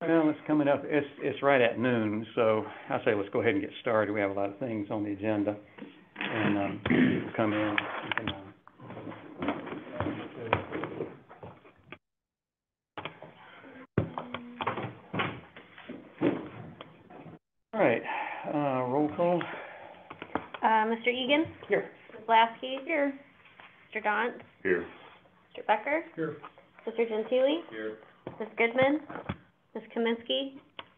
Well, it's coming up, it's right at noon, so I say let's go ahead and get started. We have a lot of things on the agenda, and, people come in, you can, all right, roll call. Mr. Egan? Here. Ms. Lasky? Here. Mr. Daunt? Here. Mr. Becker? Here. Mr. Gentili? Here. Ms. Goodman? Ms. Kaminsky?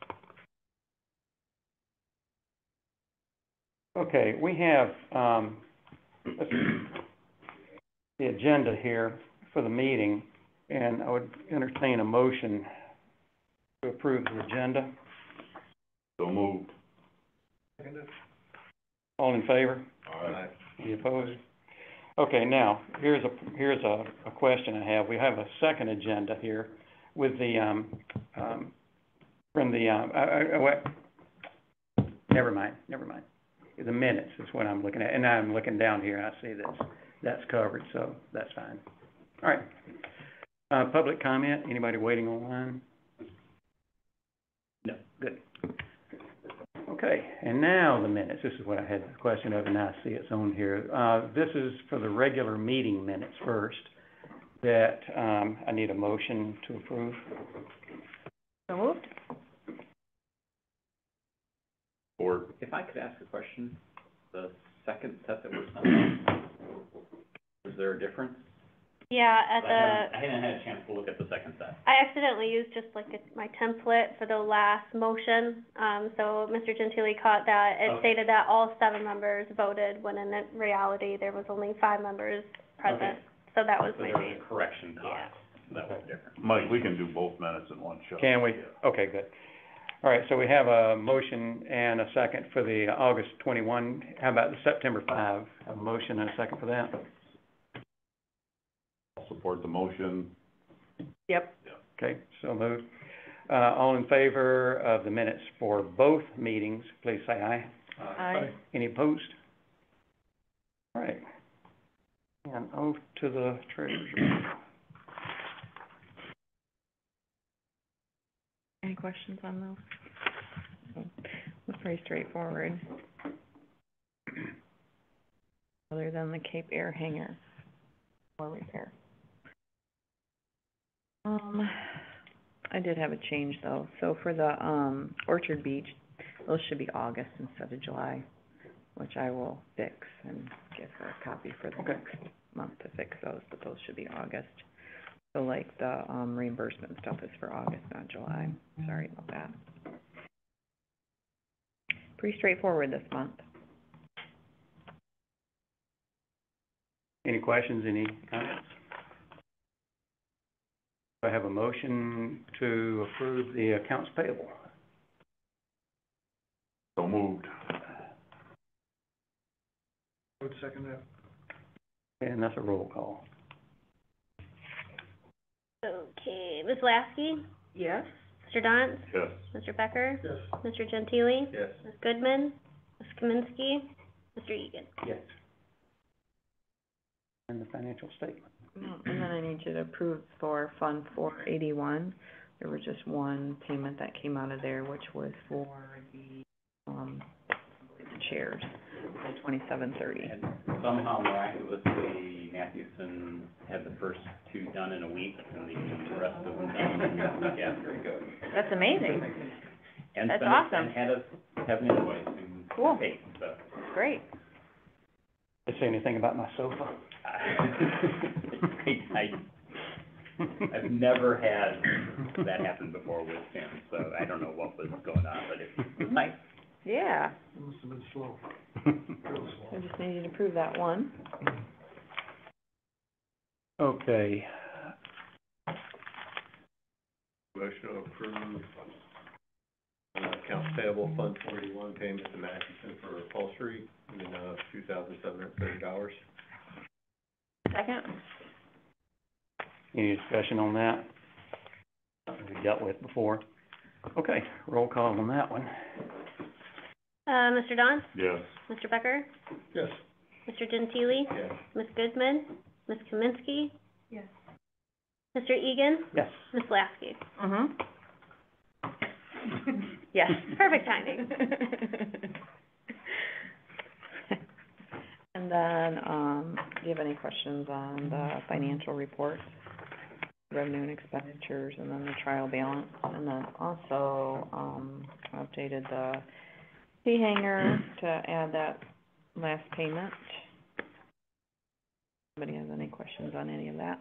Okay, we have, the agenda here for the meeting, and I would entertain a motion to approve the agenda. So moved. All in favor? Aye. Any opposed? Okay, now, here's a question I have. We have a second agenda here with the, from the, never mind. The minutes is what I'm looking at, and I'm looking down here, and I see that's covered, so that's fine. All right. Public comment, anybody waiting online? No, good. Okay, and now the minutes. This is what I had the question of, and now I see it's on here. This is for the regular meeting minutes first, that, I need a motion to approve. So moved. Or, If I could ask a question, the second set that was sent out, is there a difference? Yeah, I hadn't had a chance to look at the second set. I accidentally used just like my template for the last motion, so Mr. Gentili caught that. It Okay. stated that all 7 members voted, when in reality, there was only 5 members present. Okay. So that was So my there was main, a correction yeah. caught, that was different. Mike, we can do both minutes in one shot. Can we? Okay, good. All right, so we have a motion and a second for the August 21. How about the September 5? Have a motion and a second for that? I'll support the motion. Yep. Okay, so moved. All in favor of the minutes for both meetings, please say aye. Aye. Any opposed? All right. And oath to the treasurer. Any questions on those? It's pretty straightforward. Other than the Cape Air hangar or repair. I did have a change though. So for the, Orchard Beach, those should be August instead of July, which I will fix and give her a copy for the next month to fix those, but those should be August. So like the, reimbursement stuff is for August, not July. Sorry about that. Pretty straightforward this month. Any questions, any comments? Do I have a motion to approve the accounts payable? So moved. I would second that. And that's a roll call. Okay, Ms. Lasky? Yes. Mr. Daunt? Yes. Mr. Becker? Yes. Mr. Gentili? Yes. Ms. Goodman? Ms. Kaminsky? Mr. Egan? Yes. And the financial statement. And then I need you to approve for Fund 481. There was just one payment that came out of there, which was for the, chairs, the 2730. And somehow miraculously, Mathewson had the first 2 done in a week, and the rest of them done the week after. That's amazing. And That's sent us- awesome. And had us have an invoice and Cool. pay, so. Great. Did it say anything about my sofa? I've never had that happen before with him, so I don't know what was going on, but it was nice. Yeah. It must have been slow, real I slow. just need you to approve that one. Okay, Motion to approve, accounts payable, Fund 41, payment to Matheson for upholstery in, $2,730. Second? any discussion on that? Something we dealt with before. Okay, roll call on that one. Mr. Daunt? Yes. Mr. Becker? Yes. Mr. Gentili? Yes. Ms. Goodman? Ms. Kaminsky? Yes. Mr. Egan? Yes. Ms. Lasky? Mm-hmm. Yes, perfect timing. And then, do you have any questions on the financial reports, revenue and expenditures, and then the trial balance? And then also, updated the fee hanger to add that last payment. Anybody has any questions on any of that?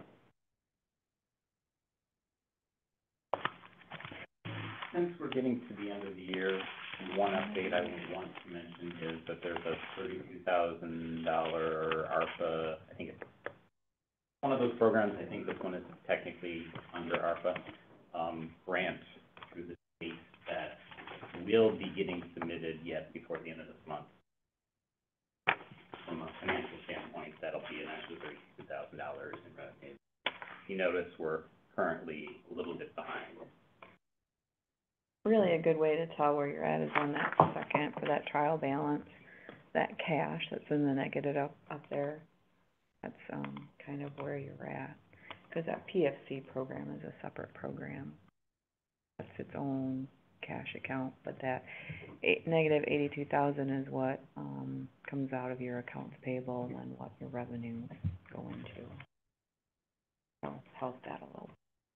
Since we're getting to the end of the year, one update I would want to mention is that there's a $32,000 ARPA, I think it's one of those programs, I think this one is technically under ARPA, grant through the state that will be getting submitted yet before the end of this month. From a financial standpoint, that'll be an extra $32,000 in revenue. You notice we're currently a little bit behind. Really a good way to tell where you're at is on that second, for that trial balance, that cash that's in the negative up there. That's, kind of where you're at. Cause that PFC program is a separate program. That's its own cash account, but that negative 82,000 is what, comes out of your accounts payable and then what your revenues go into. So help that a little.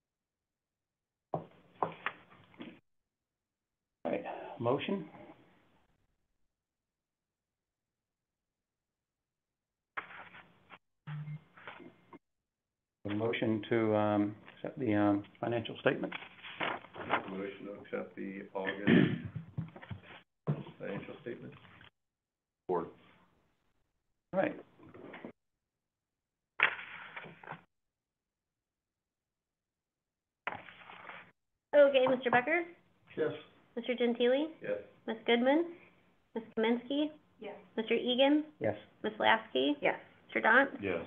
Right, motion? A motion to, accept the, financial statement? Motion to accept the August financial statement. Support. Right. Okay, Mr. Becker? Yes. Mr. Gentili? Yes. Ms. Goodman? Ms. Kaminsky? Yes. Mr. Egan? Yes. Ms. Lasky? Yes. Mr. Daunt? Yes.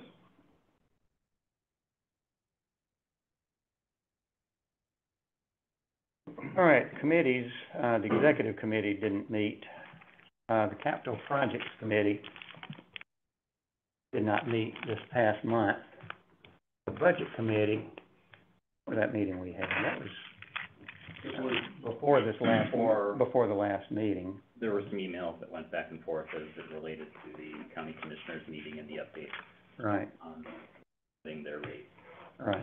All right, committees, the executive committee didn't meet. The capital projects committee did not meet this past month. The budget committee, or that meeting we had, that was before this last, before the last meeting. There were some emails that went back and forth as it related to the county commissioners meeting and the update Right, on setting their rates. right.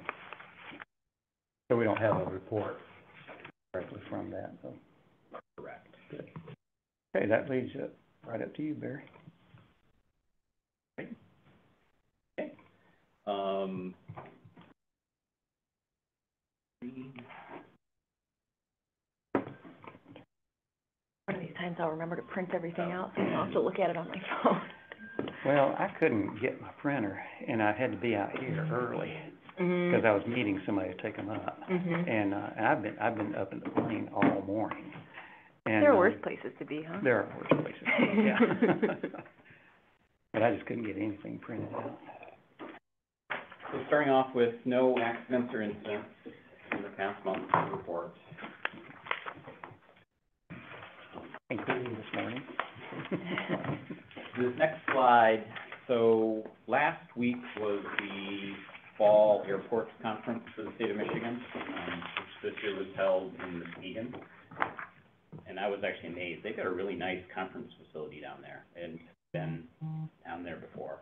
So we don't have a report directly from that, so. Correct. Good. Okay, that leads it right up to you, Barry. Okay. One of these times I'll remember to print everything out, so I don't have to look at it on my phone. Well, I couldn't get my printer, and I had to be out here early, because I was meeting somebody to take them up. And I've been up in the plane all morning. And, There are worse places to be, huh? There are worse places, yeah. But I just couldn't get anything printed out. So starting off with no accidents or incidents in the past month report. Including this morning. This next slide, so last week was the Fall Airports Conference for the state of Michigan, which this year was held in Muskegon. And I was actually amazed. They've got a really nice conference facility down there, and been down there before.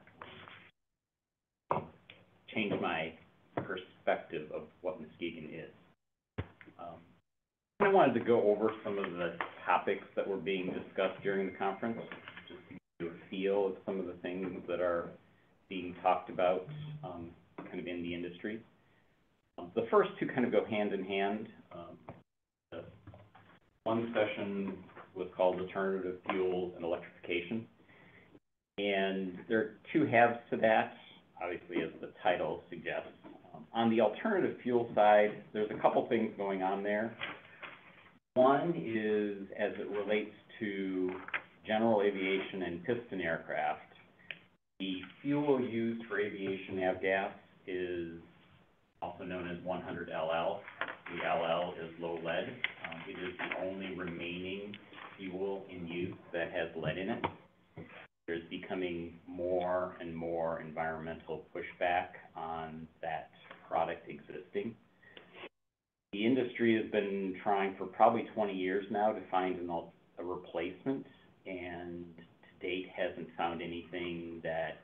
Changed my perspective of what Muskegon is. I wanted to go over some of the topics that were being discussed during the conference, just to give you a feel of some of the things that are being talked about, kind of in the industry. The first two kind of go hand in hand. The one session was called Alternative Fuels and Electrification. And there are two halves to that, obviously, as the title suggests. On the alternative fuel side, there's a couple things going on there. One is, as it relates to general aviation and piston aircraft, the fuel used for aviation avgas is also known as 100LL. The LL is low lead. It is the only remaining fuel in use that has lead in it. There's becoming more and more environmental pushback on that product existing. The industry industry has been trying for probably 20 years now to find a replacement, and to date hasn't found anything that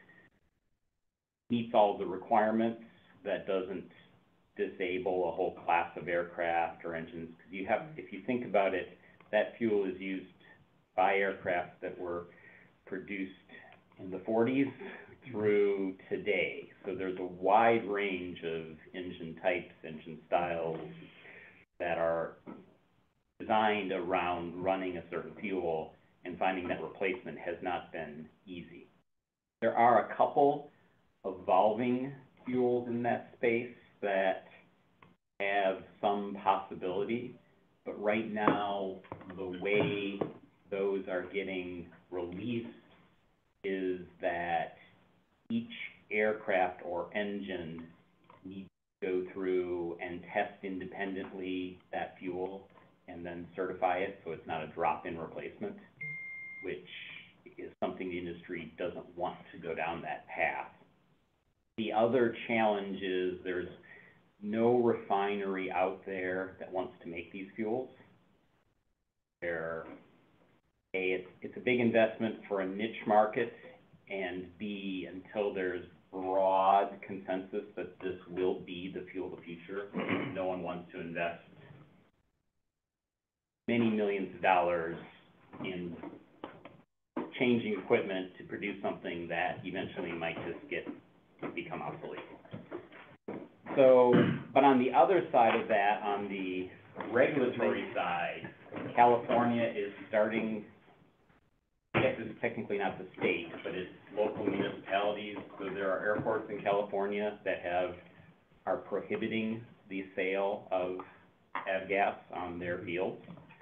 meets all the requirements, that doesn't disable a whole class of aircraft or engines. Because if you think about it, that fuel is used by aircraft that were produced in the 40s through today. So there's a wide range of engine types, engine styles that are designed around running a certain fuel, and finding that replacement has not been easy. There are a couple evolving fuels in that space that have some possibility, but right now, the way those are getting released is that each aircraft or engine needs to go through and test independently that fuel and then certify it, so it's not a drop-in replacement, which is something the industry doesn't want to go down that path. The other challenge is there's no refinery out there that wants to make these fuels. It's a big investment for a niche market, and B, until there's broad consensus that this will be the fuel of the future, no one wants to invest many millions of dollars in changing equipment to produce something that eventually might just become obsolete. So, but on the other side of that, on the regulatory side, California is starting, I guess it's technically not the state, but it's local municipalities. So there are airports in California that are prohibiting the sale of avgas on their fields.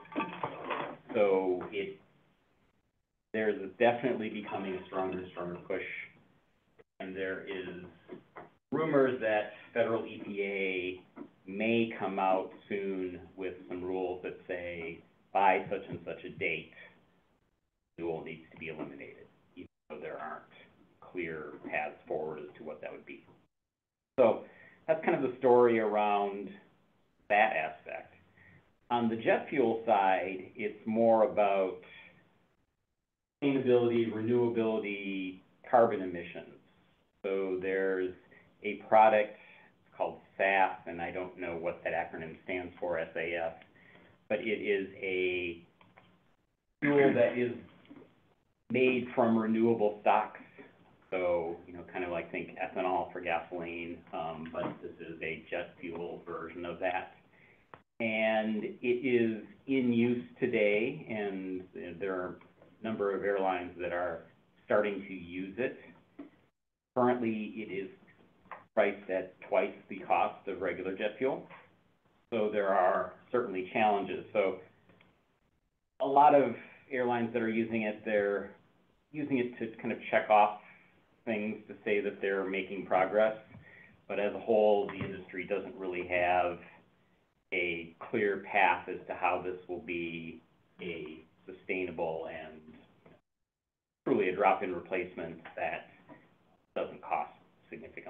So there's definitely becoming a stronger and stronger push, and there is rumors that federal EPA may come out soon with some rules that say by such and such a date, fuel needs to be eliminated, even though there aren't clear paths forward as to what that would be. So that's kind of the story around that aspect. On the jet fuel side, it's more about sustainability, renewability, carbon emissions. So there's a product called SAF, and I don't know what that acronym stands for, SAF, but it is a fuel that is made from renewable stocks. So, kind of like think ethanol for gasoline, but this is a jet fuel version of that. And it is in use today, and there are a number of airlines that are starting to use it. Currently, it is priced at twice the cost of regular jet fuel. So there are certainly challenges. So a lot of airlines that are using it, they're using it to kind of check off things to say that they're making progress. But as a whole, the industry doesn't really have a clear path as to how this will be a sustainable and truly a drop-in replacement that doesn't cost significantly.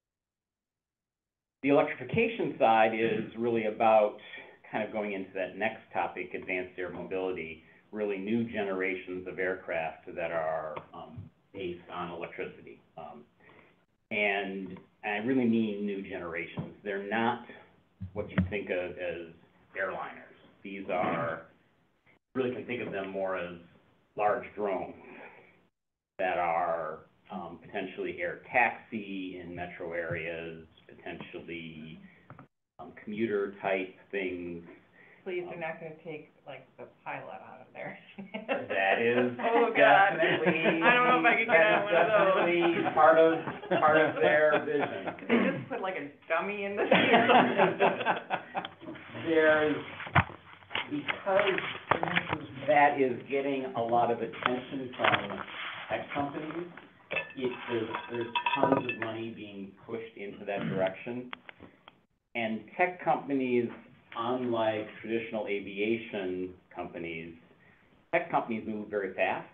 The electrification side is really about kind of going into that next topic, advanced air mobility, really new generations of aircraft that are based on electricity. And I really mean new generations. They're not what you think of as airliners. These are, really can think of them more as large drones that are potentially air taxi in metro areas, potentially commuter type things. Please, you're not gonna take, like, the pilot out of there. That is Oh, God. definitely. I don't know if I could get on one of those. Definitely part of their vision. They just put like a dummy in the There's, because that is getting a lot of attention from tech companies, there's tons of money being pushed into that direction. And tech companies, unlike traditional aviation companies, tech companies move very fast.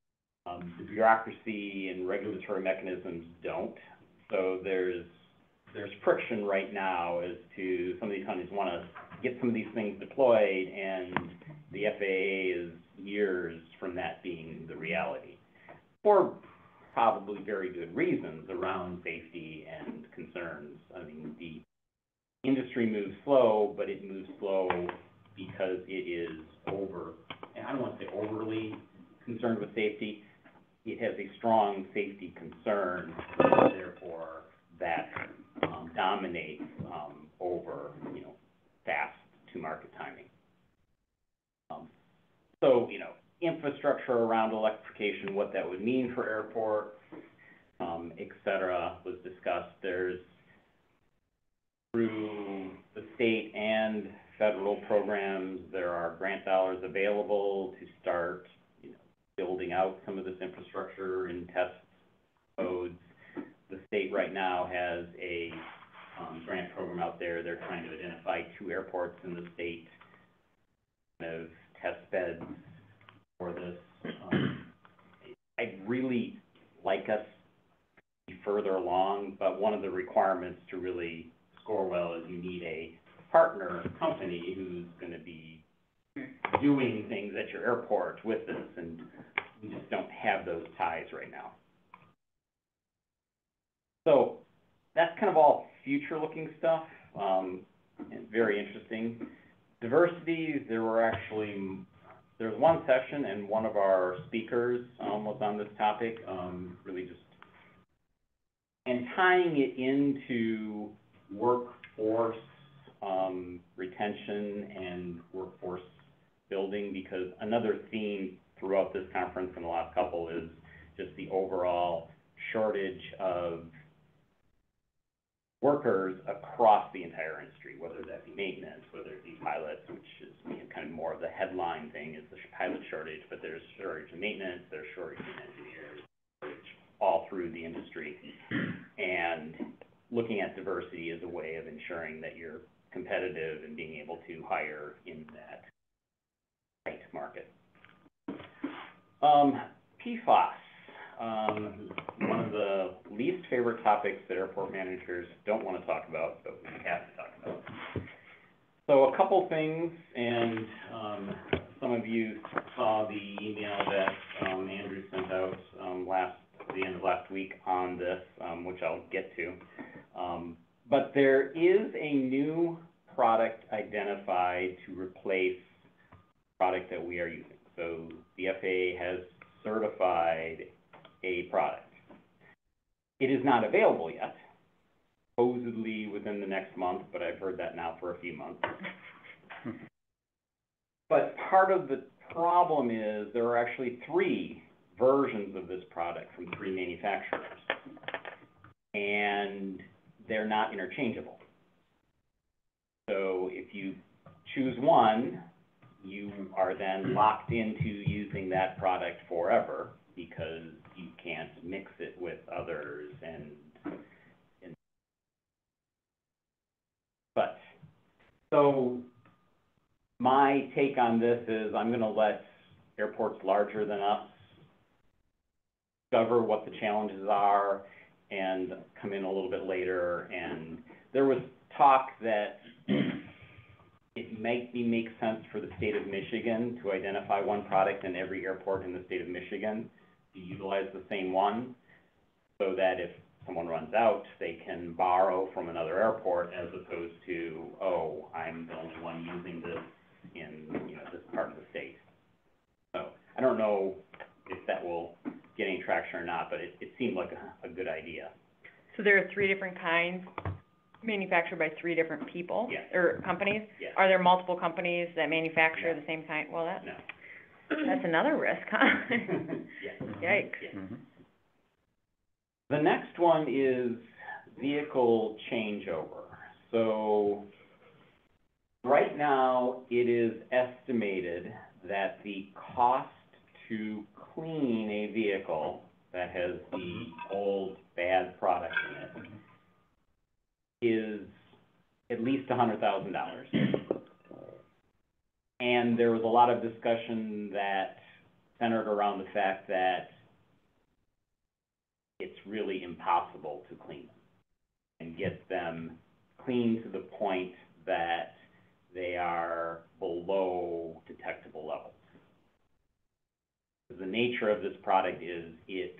The bureaucracy and regulatory mechanisms don't. So there's there's friction right now as to some of these companies wanna get some of these things deployed, and the FAA is years from that being the reality, for probably very good reasons around safety and concerns. I mean, the industry moves slow, but it moves slow because it is and I don't wanna say overly concerned with safety. It has a strong safety concern, therefore, that dominates over, fast to market timing. So, infrastructure around electrification, what that would mean for airports, et cetera, was discussed. There's, through the state and federal programs, there are grant dollars available to start, building out some of this infrastructure in test modes. The state right now has a grant program out there. They're trying to identify 2 airports in the state, kind of test beds for this. I'd really like us to be further along, but one of the requirements to really score well is you need a partner company who's gonna be doing things at your airport with this, and we just don't have those ties right now. So that's kind of all future-looking stuff, and very interesting. Diversity, there was one session, and one of our speakers was on this topic, really just, and tying it into workforce retention and workforce building, because another theme throughout this conference and the last couple is just the overall shortage of workers across the entire industry, whether that be maintenance, whether it be pilots, which is kind of more of the headline thing is the pilot shortage, but there's shortage of maintenance, there's shortage of engineers, all through the industry. And looking at diversity as a way of ensuring that you're competitive and being able to hire in that tight market. PFAS, one of the least favorite topics that airport managers don't want to talk about, but we have to talk about. So a couple things, and some of you saw the email that Andrew sent out the end of last week on this, which I'll get to. But there is a new product identified to replace the product that we are using. So the FAA has certified a product. It is not available yet, supposedly within the next month, but I've heard that now for a few months. But part of the problem is there are actually 3 versions of this product from 3 manufacturers, and they're not interchangeable. So if you choose one, you are then locked into using that product forever, because you can't mix it with others but, so my take on this is I'm gonna let airports larger than us discover what the challenges are and come in a little bit later. And there was talk that it might make sense for the state of Michigan to identify one product in every airport in the state of Michigan, to utilize the same one, so that if someone runs out, they can borrow from another airport, as opposed to, oh, I'm the only one using this in, this part of the state. So I don't know if that will get any traction or not, but it seemed like a good idea. So there are 3 different kinds manufactured by 3 different people? Yes. Or companies? Yes. Are there multiple companies that manufacture No. the same kind? Well, No. that's another risk, huh? Yes. Yikes. Yes. Mhm. The next one is vehicle changeover. So right now, it is estimated that the cost to clean a vehicle that has the old bad product in it is at least $100,000. And there was a lot of discussion that centered around the fact that it's really impossible to clean them and get them clean to the point that they are below detectable levels. The nature of this product is it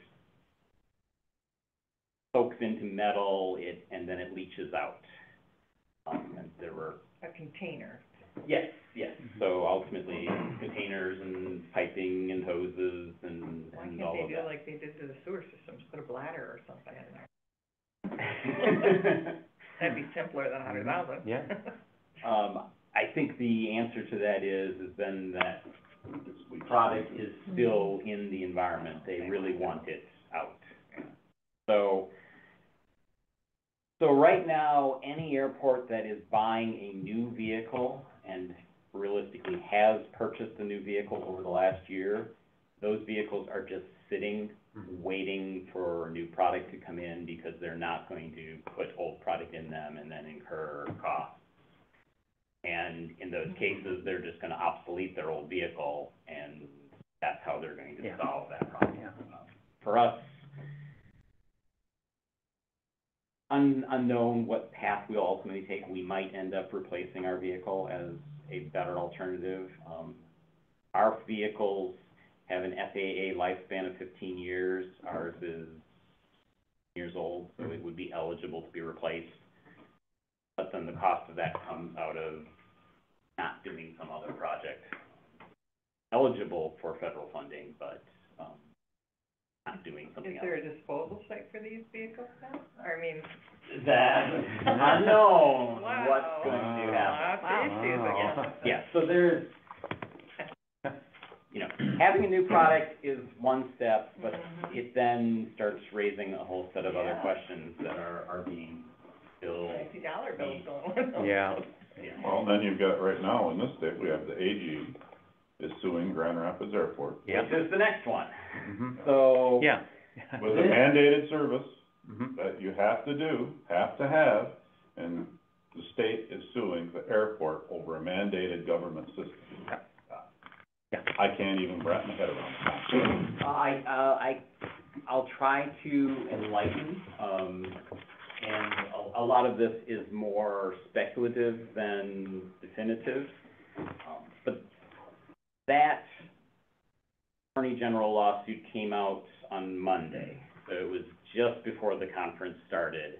soaks into metal, and then it leaches out. And there were... A container. Yes, yes. So ultimately, containers and piping and hoses and Why all can't of they do that. like they did to the sewer systems, put a bladder or something in there? That'd be simpler than $100,000. Yeah. I think the answer to that is then that the product is still in the environment. They really want it out. So right now, any airport that is buying a new vehicle and realistically has purchased a new vehicle over the last year, those vehicles are just sitting, waiting for new product to come in because they're not going to put old product in them and then incur costs. And in those cases, they're just gonna obsolete their old vehicle, and that's how they're going to Yeah. solve that problem. Yeah. For us, unknown what path we'll ultimately take. We might end up replacing our vehicle as a better alternative. Our vehicles have an FAA lifespan of 15 years. Ours is years old, so it would be eligible to be replaced. But then the cost of that comes out of not doing some other project. Eligible for federal funding, but, not doing something Is else. there a disposal site for these vehicles now? I mean. That, unknown Wow. what's going to happen. Lots of issues again. Yeah, so there's, you know, having a new product is one step, but it then starts raising a whole set of other Yeah. questions that are being still. $60 bills going on. Yeah. Well, then you've got, right now, in this state, we have the AG is suing Grand Rapids Airport Yeah. Which is the next one. Mhm. So. Yeah. with a mandated service Mhm. that you have to have, and the state is suing the airport over a mandated government system. Yeah. I can't even wrap my head around that. I'll try to enlighten, and a lot of this is more speculative than definitive. But that Attorney General lawsuit came out on Monday, so it was just before the conference started.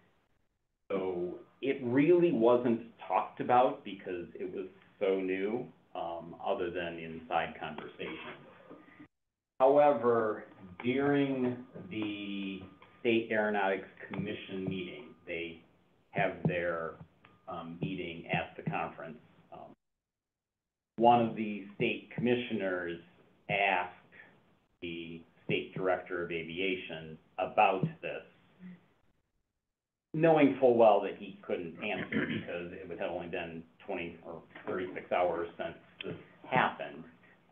So it really wasn't talked about because it was so new, other than inside conversations. However, during the State Aeronautics Commission meeting, they have their, meeting at the conference. One of the state commissioners asked the State Director of Aviation about this, knowing full well that he couldn't answer because it would have only been 20 or 36 hours since this happened.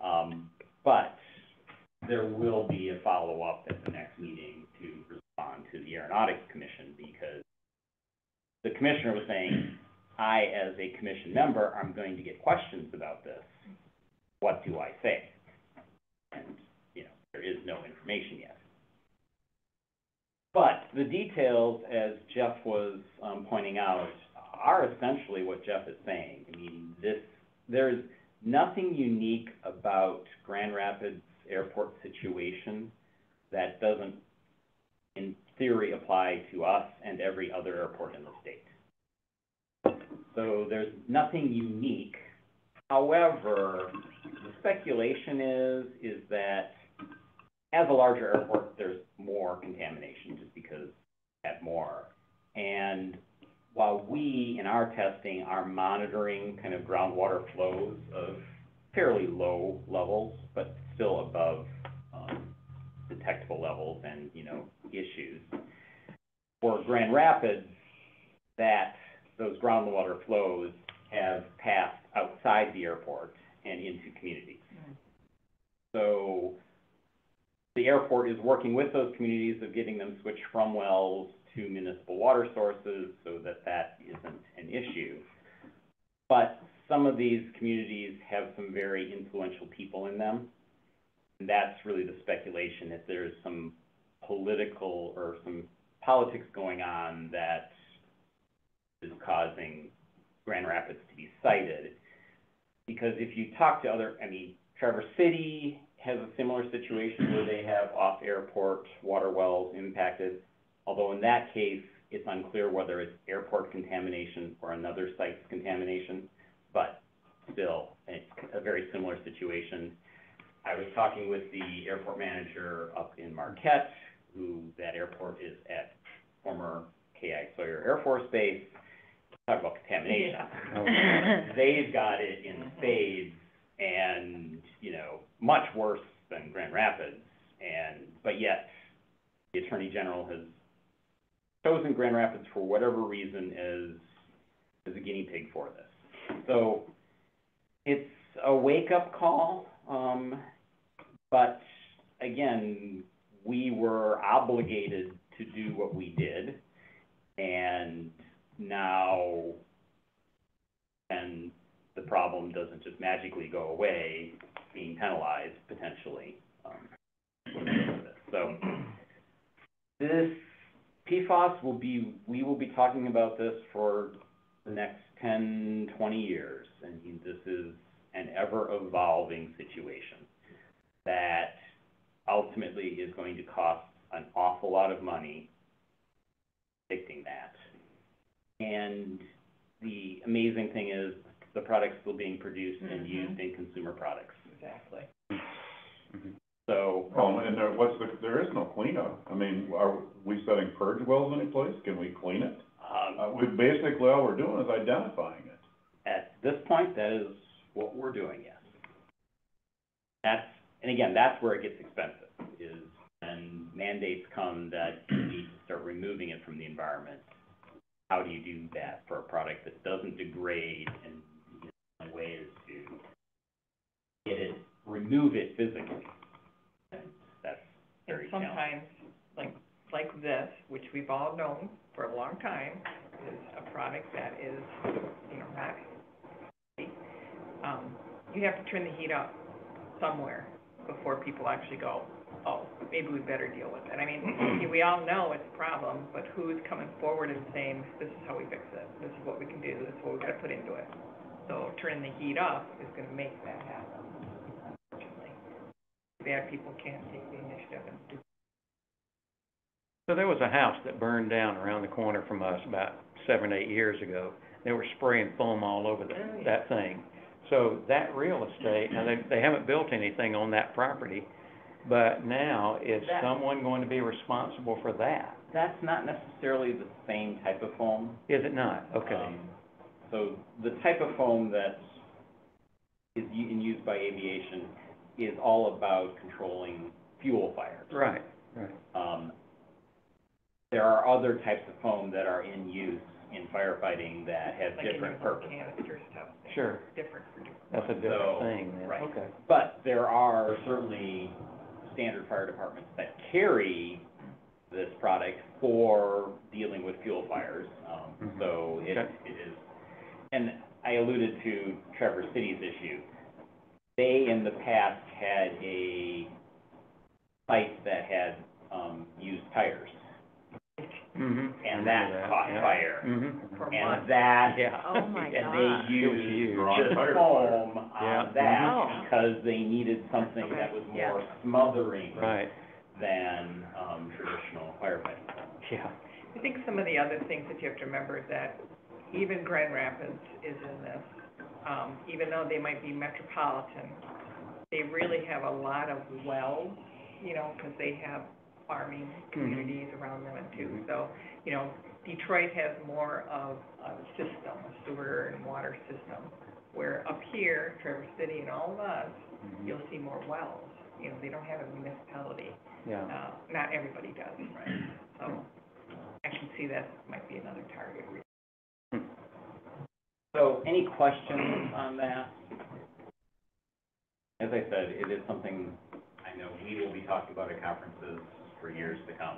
But there will be a follow-up at the next meeting to respond to the Aeronautics Commission, because the commissioner was saying, I, as a commission member, I'm going to get questions about this. What do I say? And, you know, there is no information yet. But the details, as Jeff was pointing out, are essentially what Jeff is saying. I mean, there's nothing unique about Grand Rapids Airport situation that doesn't, in theory, apply to us and every other airport in the state. So there's nothing unique. However, the speculation is that as a larger airport, there's more contamination just because we have more. And while we, in our testing, are monitoring kind of groundwater flows of fairly low levels, but still above detectable levels and, you know, issues. For Grand Rapids, those groundwater flows have passed outside the airport and into communities. So the airport is working with those communities of getting them switched from wells to municipal water sources so that isn't an issue. But some of these communities have some very influential people in them. And that's really the speculation, if there's some political or some politics going on that causing Grand Rapids to be cited. Because if you talk to other, Traverse City has a similar situation where they have off-airport water wells impacted, although in that case, it's unclear whether it's airport contamination or another site's contamination, but still, it's a very similar situation. I was talking with the airport manager up in Marquette, who that airport is at former K.I. Sawyer Air Force Base. Talk about contamination. Yeah. They've got it in spades and, much worse than Grand Rapids. But yet, the Attorney General has chosen Grand Rapids for whatever reason as a guinea pig for this. So, it's a wake-up call, but again, we were obligated to do what we did, and now, and the problem doesn't just magically go away, being penalized potentially, in the midst of it. So, this PFAS we will be talking about this for the next 10, 20 years, and this is an ever-evolving situation that ultimately is going to cost an awful lot of money fixing that. And the amazing thing is the product's still being produced and used in consumer products. Exactly. So. And there is no cleanup. Are we setting purge wells any place? Can we clean it? Basically, all we're doing is identifying it. At this point, that is what we're doing, yes. That's where it gets expensive, is when mandates come that you need to start removing it from the environment. How do you do that for a product that doesn't degrade in ways to remove it physically? And that's very challenging. Sometimes, like this, which we've all known for a long time, is a product that is, not, you have to turn the heat up somewhere before people actually go, oh, maybe we better deal with it. We all know it's a problem, but who's coming forward and saying, this is how we fix it, this is what we can do, this is what we've got to put into it. So turning the heat up is going to make that happen, unfortunately. Bad people can't take the initiative and do. So there was a house that burned down around the corner from us about 7, 8 years ago. They were spraying foam all over that thing. So that real estate, now they haven't built anything on that property, but now is someone going to be responsible for that? That's not necessarily the same type of foam. Is it not? Okay. So the type of foam that is used by aviation is all about controlling fuel fires. Right. There are other types of foam that are in use in firefighting that have different purposes. Canister stuff. Sure. Different for different. That's a different thing then. Right. Okay. But there are certainly standard fire departments that carry this product for dealing with fuel fires. So it is, and I alluded to Traverse City's issue. They in the past had a site that had used tires. And that caught fire. And that, Oh my and God. they used the foam on that because they needed something that was more smothering than traditional firefighting foam. Yeah. I think some of the other things that you have to remember is that even Grand Rapids is in this. Even though they might be metropolitan, they really have a lot of wells, because they have farming communities around them too. So, Detroit has more of a system, a sewer and water system, where up here, Traverse City and all of us, you'll see more wells. They don't have a municipality. Yeah. Not everybody does, right? So I can see that might be another target. So any questions on that? As I said, it is something I know we will be talking about at conferences for years to come.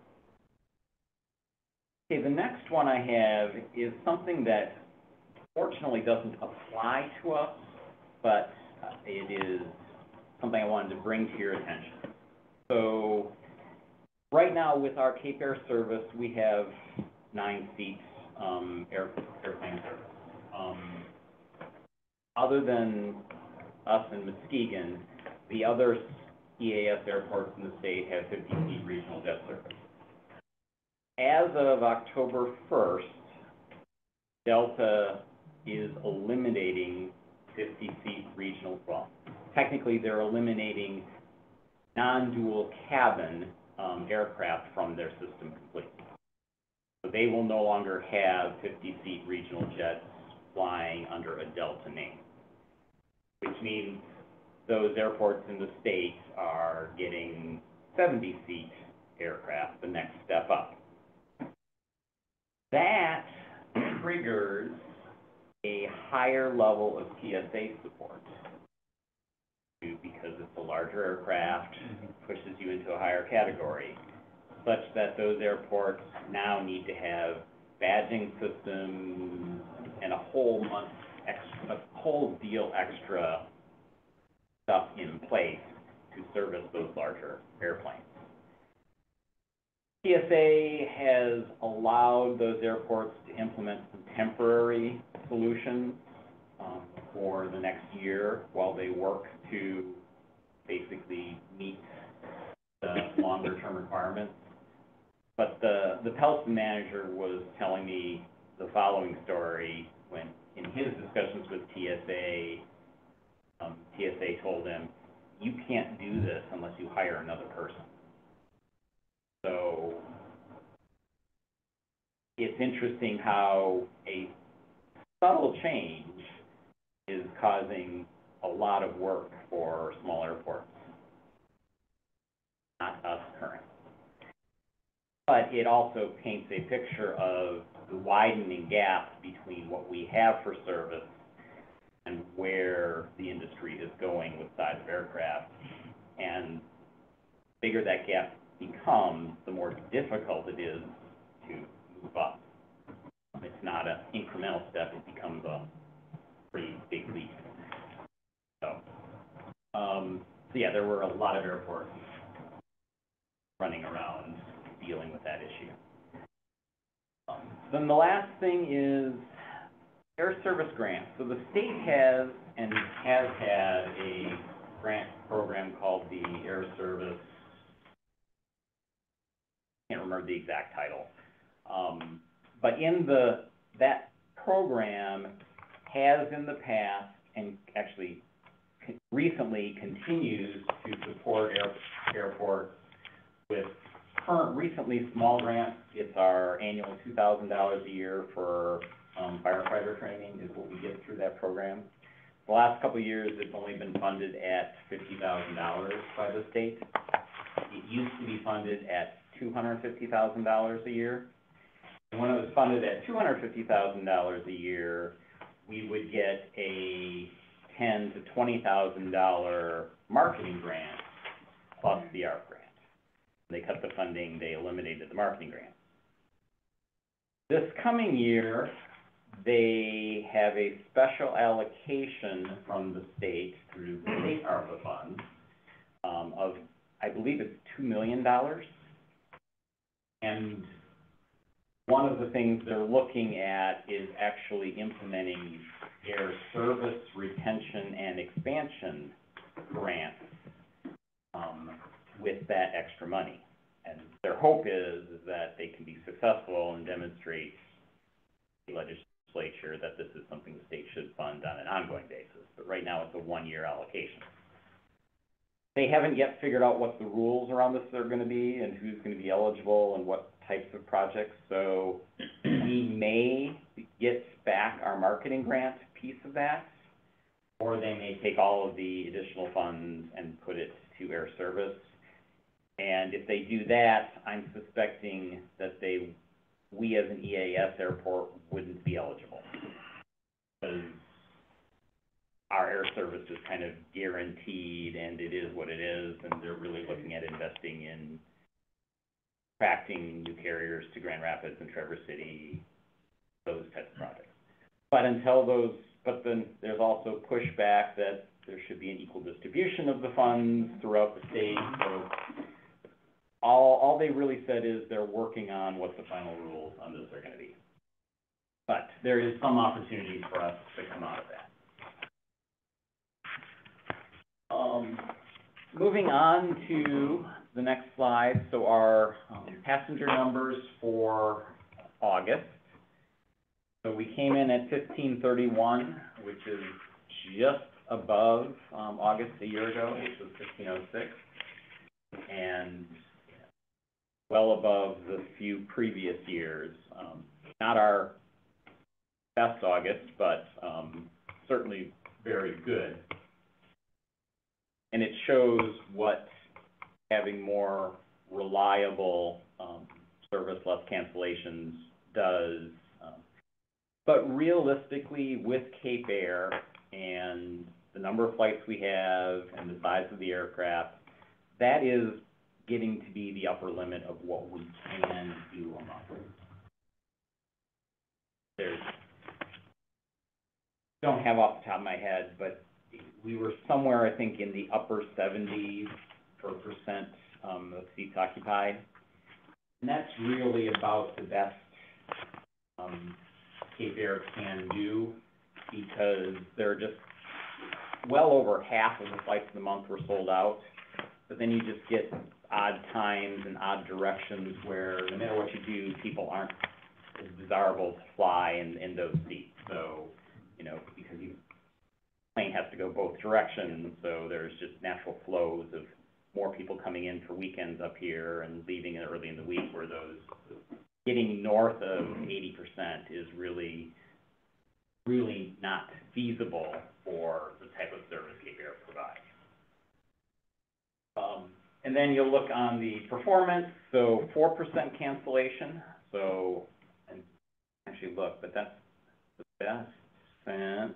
Okay, the next one I have is something that fortunately doesn't apply to us, but it is something I wanted to bring to your attention. So right now with our Cape Air service, we have 9 seats, other than us and Muskegon, the other EAS airports in the state have 50-seat regional jet service. As of October 1st, Delta is eliminating 50-seat regional, well, technically they're eliminating non-dual cabin aircraft from their system completely. So they will no longer have 50-seat regional jets flying under a Delta name, which means those airports in the state are getting 70-seat aircraft, the next step up. That triggers a higher level of TSA support because it's a larger aircraft, pushes you into a higher category, such that those airports now need to have badging systems and a whole deal extra stuff in place to service those larger airplanes. TSA has allowed those airports to implement some temporary solutions for the next year while they work to basically meet the longer-term requirements. But the Pelson manager was telling me the following story when, in his discussions with TSA, TSA told him, you can't do this unless you hire another person. So it's interesting how a subtle change is causing a lot of work for small airports, not us currently. But it also paints a picture of the widening gap between what we have for service and where the industry is going with size of aircraft. And the bigger that gap becomes, the more difficult it is to move up. It's not an incremental step, it becomes a pretty big leap. So yeah, there were a lot of airports running around dealing with that issue. Then the last thing is air service grants. So the state has and has had a grant program called the Air Service, can't remember the exact title. But in that program has in the past and actually recently continues to support airports with recently small grants. It's our annual $2,000 a year for firefighter training is what we get through that program. The last couple of years, it's only been funded at $50,000 by the state. It used to be funded at $250,000 a year. And when it was funded at $250,000 a year, we would get a $10,000 to $20,000 marketing grant plus the ARP grant. They cut the funding, they eliminated the marketing grant. This coming year, they have a special allocation from the state through the state ARPA funds of, I believe it's $2 million. And one of the things they're looking at is actually implementing air service retention and expansion grants with that extra money. And their hope is that they can be successful and demonstrate the legislature that this is something the state should fund on an ongoing basis. But right now it's a one-year allocation. They haven't yet figured out what the rules around this are going to be and who's going to be eligible and what types of projects. So we may get back our marketing grant piece of that, or they may take all of the additional funds and put it to air service. And if they do that, I'm suspecting that we as an EAS airport wouldn't be eligible, because our air service is kind of guaranteed and it is what it is, and they're really looking at investing in attracting new carriers to Grand Rapids and Traverse City, those types of projects. But then there's also pushback that there should be an equal distribution of the funds throughout the state. So all they really said is they're working on what the final rules on this are going to be. But there is some opportunity for us to come out of that. Moving on to the next slide, so our passenger numbers for August. So we came in at 1531, which is just above, August a year ago, which was 1506. And well above the few previous years. Not our best August, but, certainly very good. And it shows what having more reliable, service, less cancellations does. But realistically, with Cape Air and the number of flights we have and the size of the aircraft, that is getting to be the upper limit of what we can do a month. Don't have off the top of my head, but we were somewhere, I think, in the upper 70s % of seats occupied. And that's really about the best Cape Air can do, because there are just well over half of the flights of the month were sold out. But then you just get odd times and odd directions where no matter what you do, people aren't as desirable to fly in those seats. So, because the plane has to go both directions, so there's just natural flows of more people coming in for weekends up here and leaving early in the week, where those getting north of 80% is really, really not feasible for the type of service Cape Air provides. And then you'll look on the performance, so 4% cancellation, so, and actually look, but that's the best since,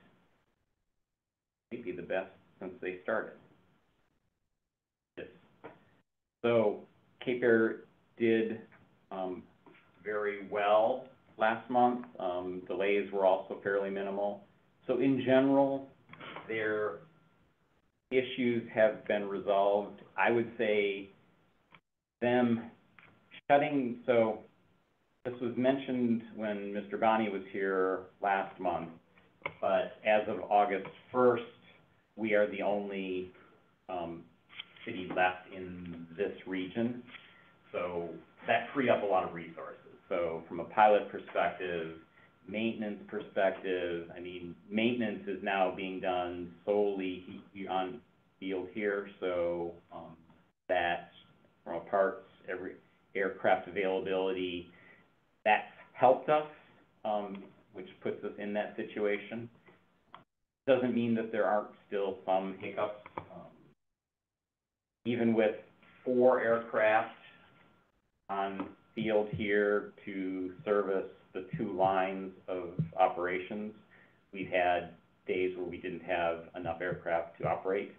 maybe the best since they started. Yes. So Cape Air did very well last month. Delays were also fairly minimal. So in general, their issues have been resolved. I would say them shutting, so this was mentioned when Mr. Bonney was here last month, but as of August 1st, we are the only city left in this region. So that freed up a lot of resources. So from a pilot perspective, maintenance perspective, I mean, maintenance is now being done solely on field here, so that from a parts, every aircraft availability, that's helped us, which puts us in that situation. Doesn't mean that there aren't still some hiccups. Even with 4 aircraft on field here to service the 2 lines of operations, we've had days where we didn't have enough aircraft to operate.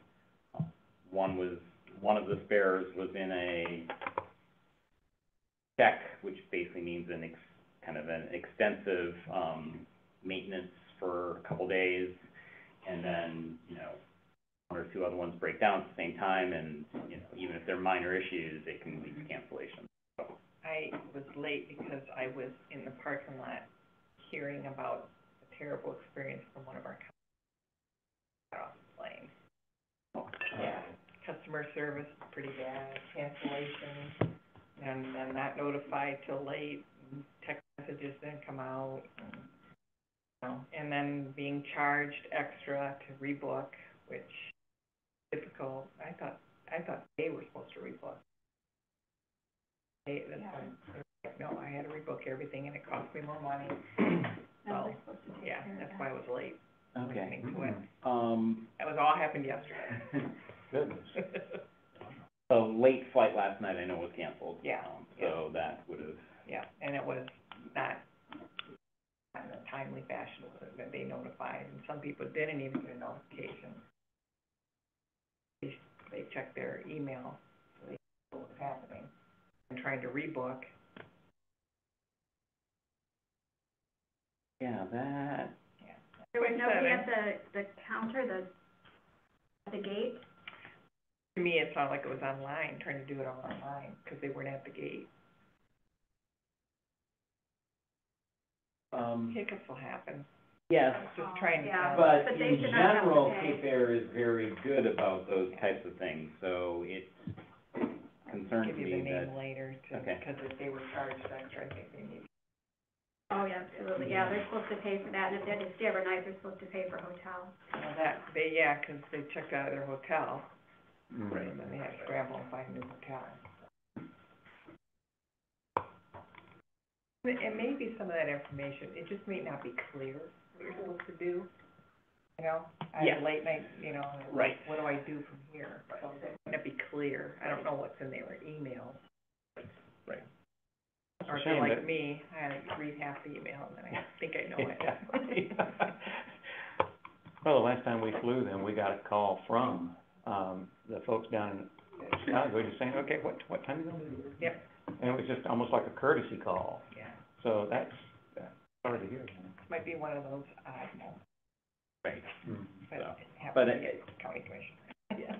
One of the spares was in a check, which basically means kind of an extensive maintenance for a couple days, and then 1 or 2 other ones break down at the same time, and even if they're minor issues, they can lead to cancellation. So I was late because I was in the parking lot hearing about a terrible experience from one of our customers got off the plane. Yeah, customer service pretty bad, cancellations, and then not notified till late, and text messages didn't come out, and then being charged extra to rebook, which is difficult. I thought they were supposed to rebook. No, I had to rebook everything, and it cost me more money. So, yeah, that's why I was late. okay. To it. That was all happened yesterday. Goodness. The late flight last night I know was canceled. Yeah. So that would have. Yeah, and it was not in a timely fashion that they notified, and some people didn't even get a notification. They checked their email, so they knew what was happening, and tried to rebook. Yeah, that. Yeah. There was nobody at the counter, at the gate? To me, it sounded like it was online, trying to do it all online, because they weren't at the gate. Hiccups will happen. Yes, Just trying to Yeah. tell. but But they in should not have to general, pay. Cape Air is very good about those types of things, so it concerns Give you the me that, name later, too, Okay. because if they were charged extra, I think they need. Oh, yeah, absolutely, yeah, they're supposed to pay for that, and if they stay overnight, they're supposed to pay for hotel. Well, yeah, 'cause they checked out of their hotel, Right. and then they had to scramble and find a new hotel. It may be some of that information, it just may not be clear what you're supposed to do, you know? I Yeah. have late night, you know, and Right. what do I do from here? So that may not be clear, I don't know what's in their emails. Right. Or if Shame you're like that- me, I read half the email and then I think I know it. Well, the last time we flew them, we got a call from, the folks down in Chicago, just saying, okay, what time are you gonna be? Yep, And it was just almost like a courtesy call, yeah, so that's hard to hear. might be one of those odd moments, right, but So, it happens but to it- be county commission. yeah.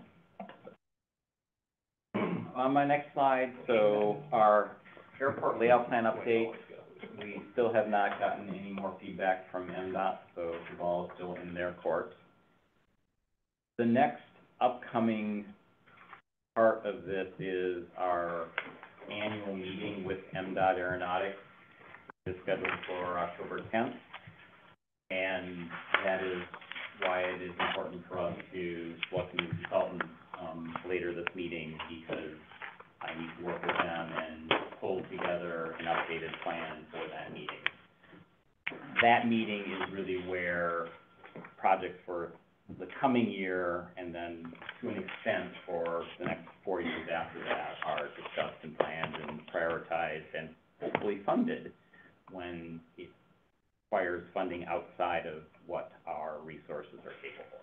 On my next slide, so our airport layout plan update, we still have not gotten any more feedback from MDOT, so the ball is still in their court. The next upcoming part of this is our annual meeting with MDOT Aeronautics. It's scheduled for October 10th, and that is why it is important for us to select a new consultant, later this meeting, because I need to work with them and pull together an updated plan for that meeting. That meeting is really where projects for the coming year, and then to an extent for the next 4 years after that, are discussed and planned and prioritized and hopefully funded when it requires funding outside of what our resources are capable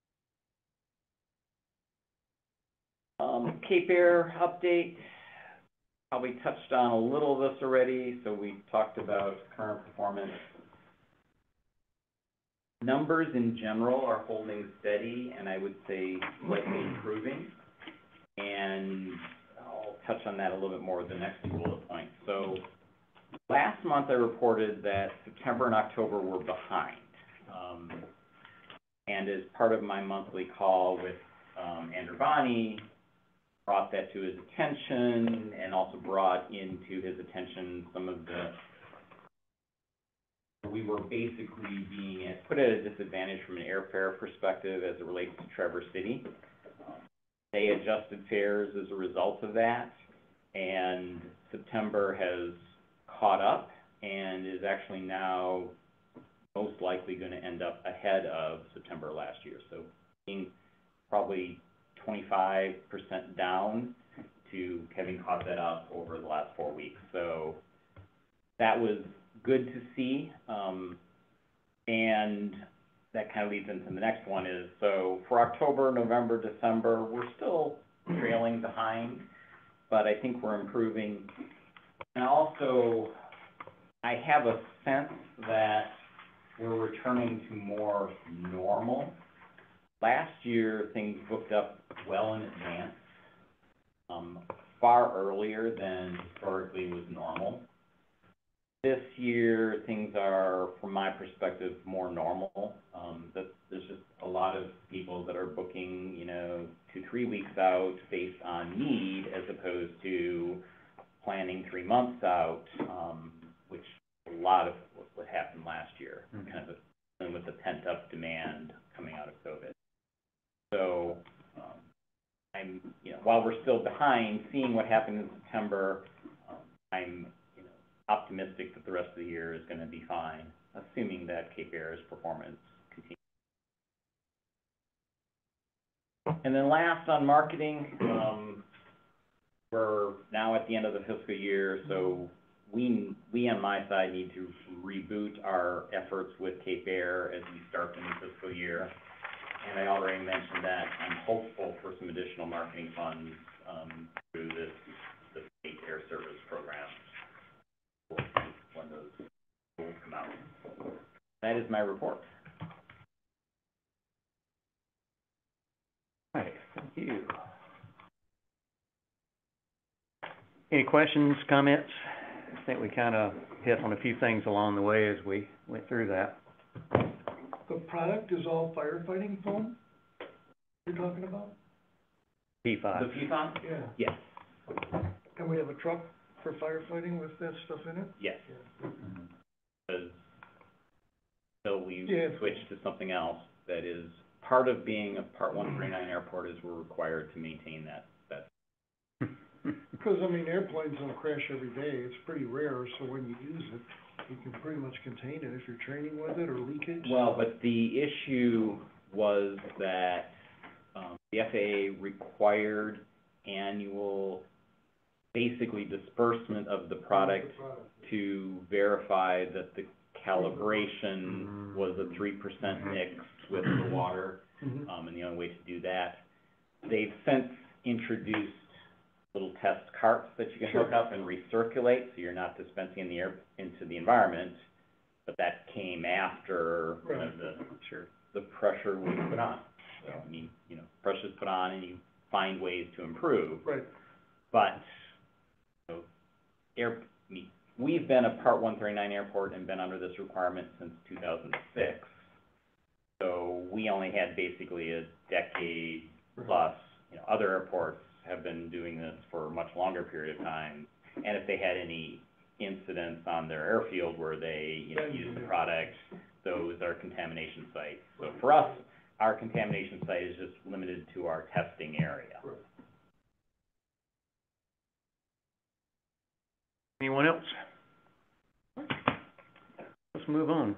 of. Cape Air update, probably touched on a little of this already, so we talked about current performance. Numbers in general are holding steady, and I would say slightly improving. And I'll touch on that a little bit more with the next two bullet points. So last month I reported that September and October were behind. And as part of my monthly call with Andrew Bonney, brought that to his attention, and also brought into his attention some of we were basically being put at a disadvantage from an airfare perspective as it relates to Traverse City. They adjusted fares as a result of that, and September has caught up and is actually now most likely going to end up ahead of September last year. So being probably 25% down to having caught that up over the last 4 weeks. So that was good to see, and that kind of leads into the next one is, so for October, November, December, we're still trailing behind, but I think we're improving. And also, I have a sense that we're returning to more normal. Last year, things booked up well in advance, far earlier than historically was normal. This year, things are, from my perspective, more normal. There's just a lot of people that are booking, 2-3 weeks out based on need, as opposed to planning 3 months out, which a lot of what happened last year, kind of with the pent-up demand coming out of COVID. So, I'm, while we're still behind, seeing what happened in September, I'm optimistic that the rest of the year is going to be fine, assuming that Cape Air's performance continues. And then last, on marketing, we're now at the end of the fiscal year, so we on my side need to reboot our efforts with Cape Air as we start the new fiscal year. And I already mentioned that I'm hopeful for some additional marketing funds through the Cape Air Service program. When those rules come out. That is my report. All right, thank you. Any questions, comments? I think we kind of hit on a few things along the way as we went through that. The product is all firefighting foam you're talking about? P5. The PFAS? Yeah. Yes, And we have a truck for firefighting with that stuff in it? yes. Because, so we Yeah. switched to something else that is, part of being a Part 139 airport is we're required to maintain that. Because, I mean, airplanes don't crash every day, it's pretty rare, so when you use it, you can pretty much contain it if you're training with it or leakage. Well, but the issue was that, the FAA required annual, basically disbursement of the product to verify that the calibration was a 3% mix with the water, Mhm. and the only way to do that. They've since introduced little test carts that you can hook up and recirculate, so you're not dispensing in the air, into the environment, but that came after kind of the pressure was put on. So, I mean, you know, pressure's put on and you find ways to improve. Right. But, so, we've been a Part 139 airport and been under this requirement since 2006. So we only had basically a decade plus. You know, other airports have been doing this for a much longer period of time. And if they had any incidents on their airfield where they, you know, used the product, those are contamination sites. So for us, our contamination site is just limited to our testing area. Anyone else? Let's move on.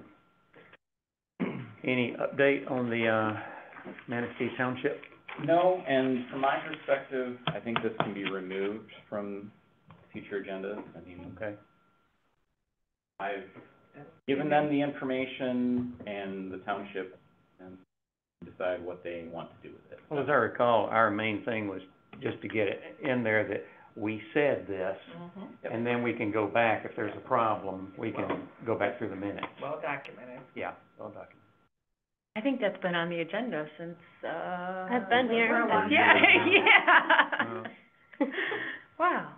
Any update on the, Manistee Township? No, and from my perspective, I think this can be removed from future agendas. I mean, Okay. I've given them the information and the township and decide what they want to do with it. Well, as I recall, our main thing was just to get it in there that we said this, and then we can go back, if there's a problem, we can go back through the minutes. Well documented. Yeah, well documented. I think that's been on the agenda since, I've been here. For a while. Yeah. Wow.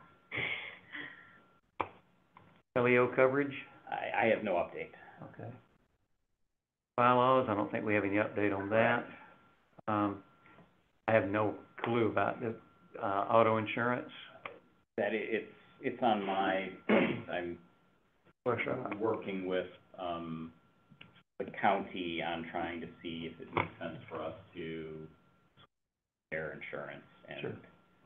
LEO coverage? I have no update. Okay. Bylaws, I don't think we have any update on that. I have no clue about the, auto insurance. That it's on my plate. I'm working with, the county on trying to see if it makes sense for us to their insurance and. Sure.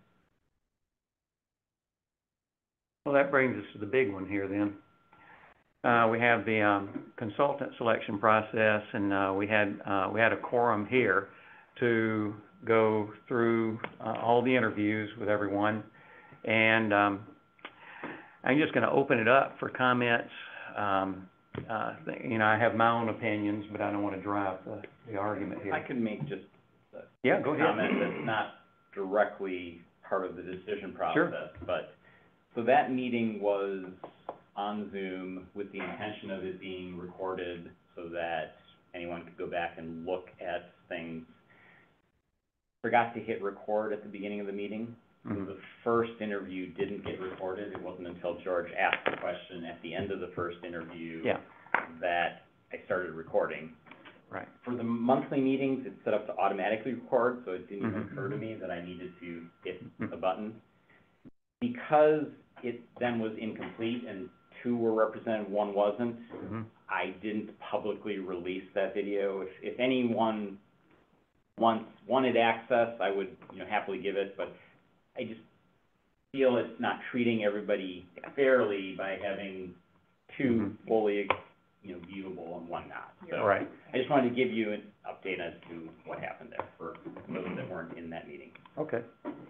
Well, that brings us to the big one here then. We have the, consultant selection process, and, we had a quorum here to go through, all the interviews with everyone. And, I'm just gonna open it up for comments. You know, I have my own opinions, but I don't wanna drive the argument here. I can make just a Yeah, go ahead. comment that's not directly part of the decision Sure. process, but, so that meeting was on Zoom with the intention of it being recorded so that anyone could go back and look at things. Forgot to hit record at the beginning of the meeting. Mhm. The first interview didn't get recorded. It wasn't until George asked the question at the end of the first interview Yeah, that I started recording. right. For the monthly meetings, it's set up to automatically record, so it didn't even Mhm. occur to me that I needed to hit the button. Because it then was incomplete and two were represented, one wasn't, Mhm. I didn't publicly release that video. If anyone wanted access, I would, you know, happily give it, but I just feel it's not treating everybody fairly by having two Mhm. fully, you know, viewable and one not. So Right. I just wanted to give you an update as to what happened there for those that weren't in that meeting. Okay.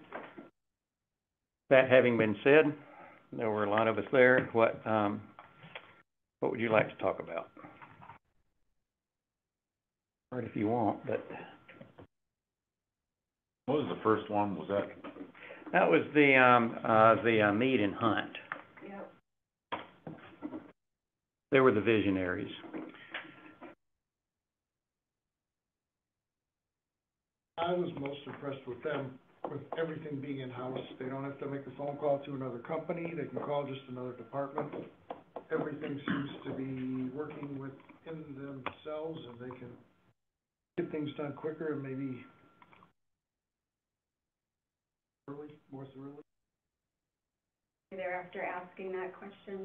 That having been said, there were a lot of us there. What would you like to talk about? Right, if you want, but What was the first one, was that? that was the meet and hunt. Yep. They were the visionaries. I was most impressed with them, with everything being in-house. They don't have to make a phone call to another company, they can call just another department. Everything seems to be working within themselves, and they can get things done quicker and maybe early, more early. They're after asking that question.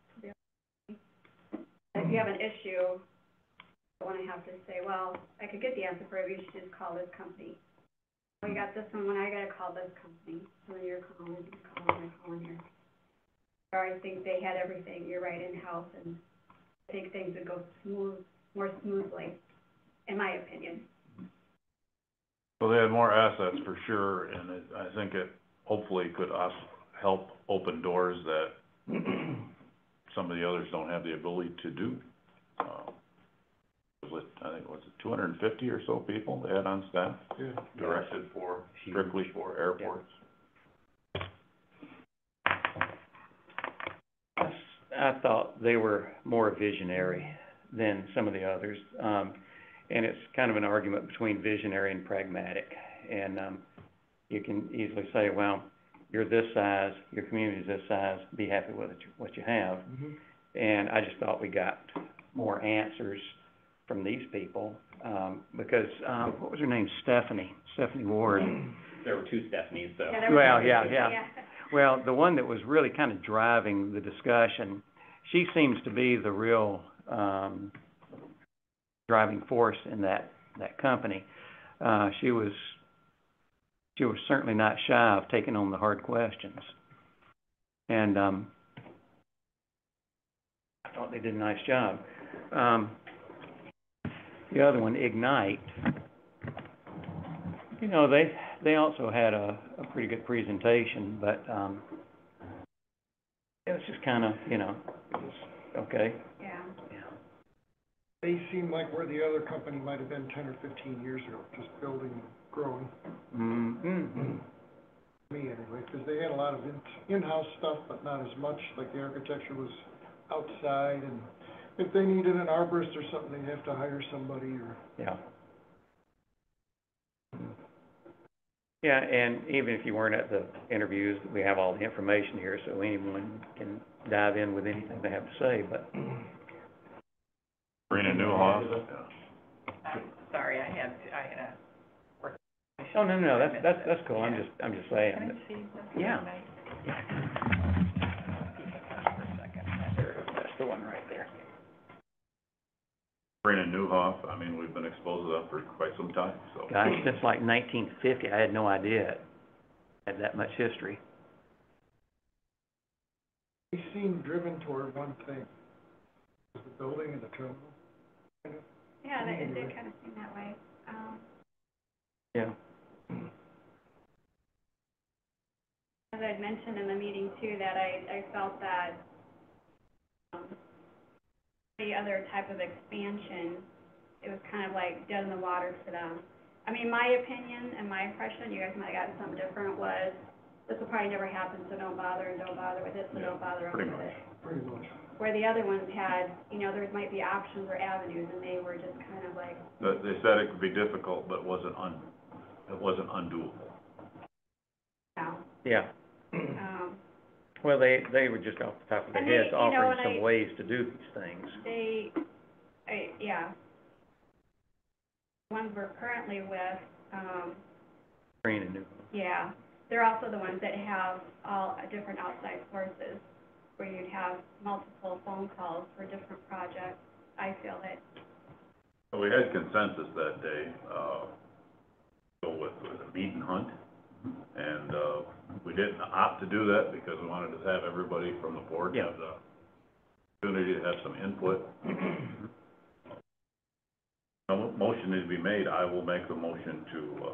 If you have an issue, you don't wanna have to say, well, I could get the answer for you, you should just call this company. We got this one, when I gotta call this company, so then you're calling here. Or I think they had everything, you're right, in-house, and I think things would go more smoothly, in my opinion. Well, they had more assets for sure, and I think it hopefully could help open doors that some of the others don't have the ability to do. I think, was it 250 or so people they had on staff? Yeah. Directed strictly for airports. I thought they were more visionary than some of the others. And it's kind of an argument between visionary and pragmatic. And, you can easily say, well, you're this size, your community's this size, be happy with what you have. Mm-hmm. And I just thought we got more answers from these people, because, what was her name? Stephanie Ward. There were two Stephanies, so. Yeah, there was Well, one. yeah. Well, the one that was really kind of driving the discussion, she seems to be the real, driving force in that company. She was certainly not shy of taking on the hard questions. And, I thought they did a nice job. The other one, Ignite, you know, they also had a pretty good presentation, but, it was just kind of, you know, it was okay. Yeah. They seem like where the other company might have been 10 or 15 years ago, just building and growing. Mm-hmm. Me anyway, because they had a lot of in-house stuff, but not as much, like the architecture was outside, and if they needed an arborist or something, they'd have to hire somebody or... Yeah. Yeah, and even if you weren't at the interviews, we have all the information here, so anyone can dive in with anything they have to say, but... Sabrina Newhoff. I'm sorry, I had a work. Oh, no, that's cool, I'm just saying. Can I that- see this? Yeah. tonight? For a second. That's the one right there. Sabrina Newhoff, I mean, we've been exposed to that for quite some time, so. Gosh, since like 1950, I had no idea it had that much history. They seem driven toward one thing, the building and the terminal. Yeah, it did kind of seem that way. Yeah. As I'd mentioned in the meeting too, that I felt that, the other type of expansion, it was kind of like dead in the water for them. I mean, my opinion and my impression, you guys might have gotten something different, was this will probably never happen, so don't bother with it, so don't bother with it. Pretty much. Where the other ones had, you know, there might be options or avenues, and they were just kind of like, They said it could be difficult, but it wasn't undoable. no. Yeah. Well, they were just off the top of their And heads they, you know, offering and some ways to do these things. Yeah. Ones we're currently with, Green and New. yeah, they're also the ones that have all different outside sources, where you'd have multiple phone calls for different projects. I feel that, We had consensus that day, go with a meet and hunt. And, we didn't opt to do that because we wanted to have everybody from the board have the opportunity to have some input. No motion needs to be made. I will make the motion to,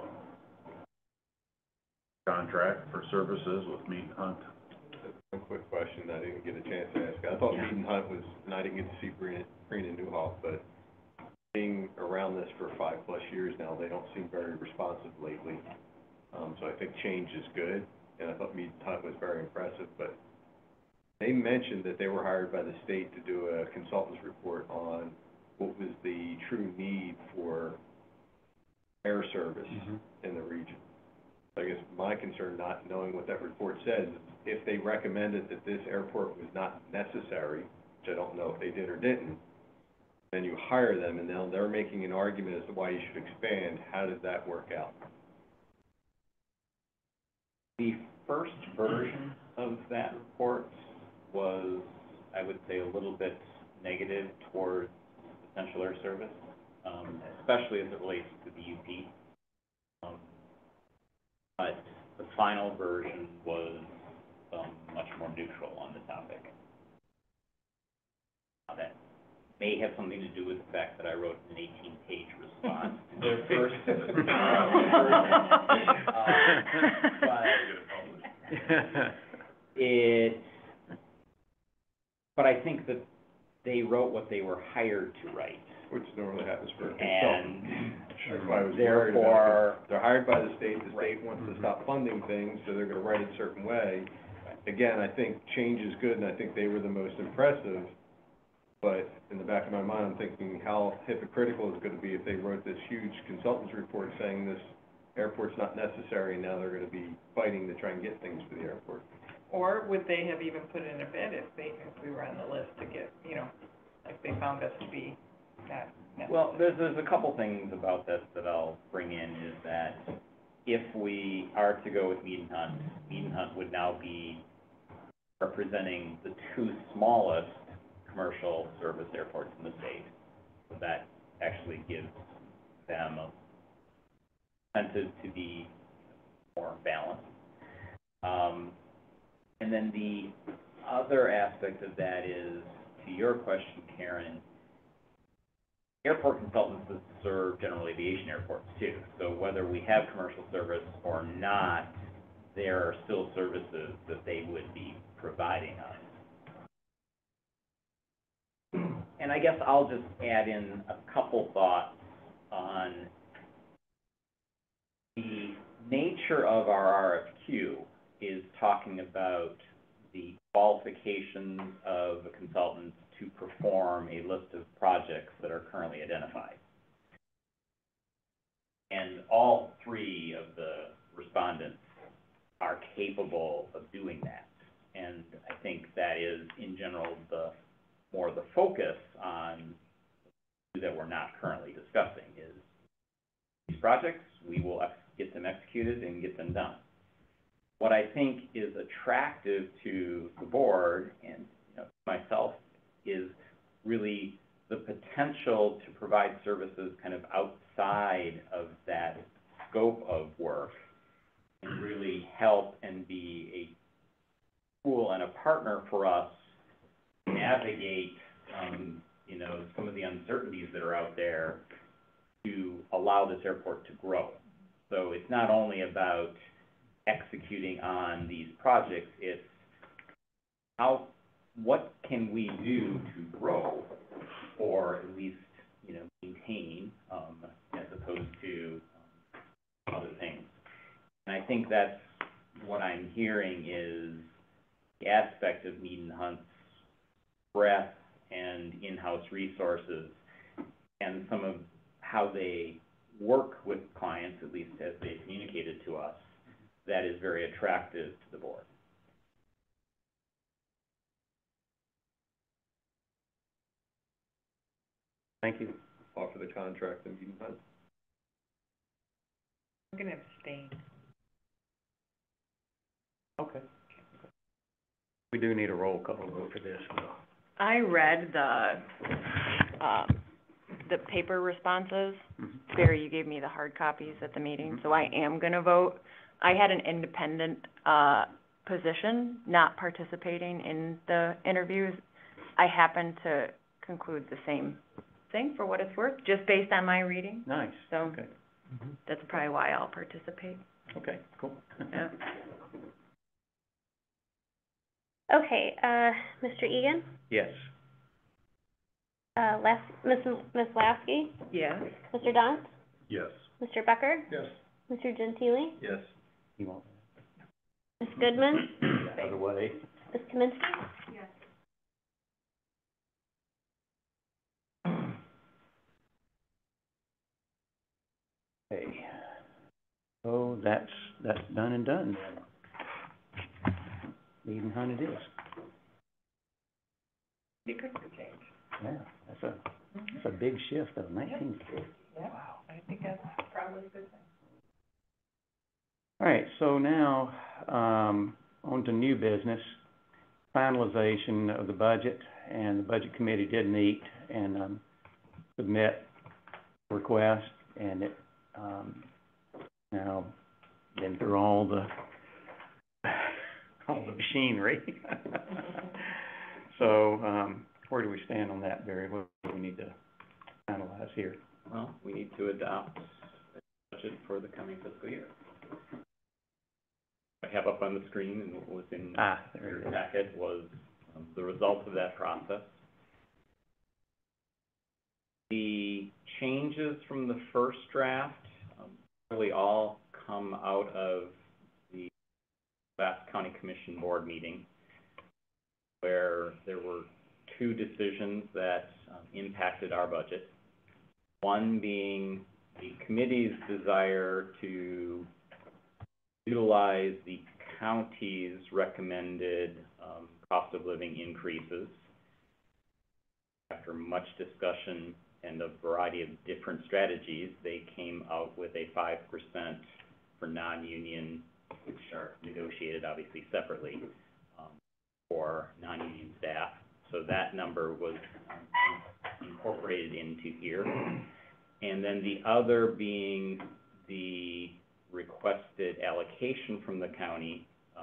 contract for services with meet and hunt. One quick question I didn't get a chance to ask. I thought Meet and Hunt was, and I didn't get to see Sabrina Newhoff, but being around this for 5+ years now, they don't seem very responsive lately. So I think change is good, and I thought Meet and Hunt was very impressive, but they mentioned that they were hired by the state to do a consultant's report on what was the true need for air service in the region. I guess my concern, not knowing what that report says, is if they recommended that this airport was not necessary, which I don't know if they did or didn't, then you hire them, and now they're making an argument as to why you should expand. How did that work out? The first version of that report was, I would say, a little bit negative towards the Central Air Service, especially as it relates to the UP. But the final version was much more neutral on the topic. That may have something to do with the fact that I wrote an 18-page response to their first version. But I think that they wrote what they were hired to write. Which normally happens for a consultant. And That's why I was worried about therefore, it. They're hired by the state Right. wants to stop funding things, so they're gonna write it a certain way. Again, I think change is good, and I think they were the most impressive, but in the back of my mind, I'm thinking how hypocritical it's gonna be if they wrote this huge consultant's report saying this airport's not necessary, and now they're gonna be fighting to try and get things for the airport. Or would they have even put in a bid if we were on the list to get, you know, like they found us to be not necessary? well, there's a couple things about this that I'll bring in, is that if we are to go with Mead and Hunt would now be representing the two smallest commercial service airports in the state. So that actually gives them a incentive to be more balanced. And then the other aspect of that is, to your question, Karen, airport consultants serve general aviation airports too. So whether we have commercial service or not, there are still services that they would be providing us. And I guess I'll just add in a couple thoughts on the nature of our RFQ is talking about the qualifications of a consultant to perform a list of projects that are currently identified. And all three of the respondents are capable of doing that. And I think that is, in general, more the focus on that we're not currently discussing is these projects, we will get them executed and get them done. What I think is attractive to the board and myself is really the potential to provide services kind of outside of that scope of work and really help and be a tool and a partner for us to navigate, some of the uncertainties that are out there to allow this airport to grow. So it's not only about executing on these projects, it's what can we do to grow or at least, maintain, as opposed to other things. And I think that's what I'm hearing is the aspect of Mead and Hunt's breadth and in-house resources and some of how they work with clients, at least as they communicated to us, that is very attractive to the board. Thank you. Offer the contract and Mead and Hunt. I'm gonna abstain. Okay. We do need a roll call vote for this, though. I read the paper responses. Mhm. Barry, you gave me the hard copies at the meeting, so I am gonna vote. I had an independent, position, not participating in the interviews. I happened to conclude the same thing, for what it's worth, just based on my reading, Nice, so okay. that's probably why I'll participate. Okay, cool. Yeah. Okay, Mr. Egan, Yes. Ms. Lasky, Yes. Mr. Dunn, Yes. Mr. Becker, Yes. Mr. Gentili, Yes. You want Ms. Goodman, that out of the way? Ms. Kaminsky? Yes. Okay. So that's done and done. Mead and Hunt it is. Secret for change. Yeah, that's It's a big shift though, 19. Yeah, I think that's probably a good thing. All right, so now, on to new business, finalization of the budget, and the budget committee did meet and, submit request, and it, now, been through all the machinery. So, where do we stand on that, Barry? What do we need to finalize here? Well, we need to adopt a budget for the coming fiscal year. I have up on the screen, and what was in There it your is. packet was the result of that process. The changes from the first draft really all come out of the last County Commission Board meeting, where there were two decisions that impacted our budget. One being the committee's desire to utilize the county's recommended cost of living increases. After much discussion and a variety of different strategies, they came out with a 5% for non-union, which are negotiated obviously separately, for non-union staff. So that number was incorporated into here. And then the other being the requested allocation from the county,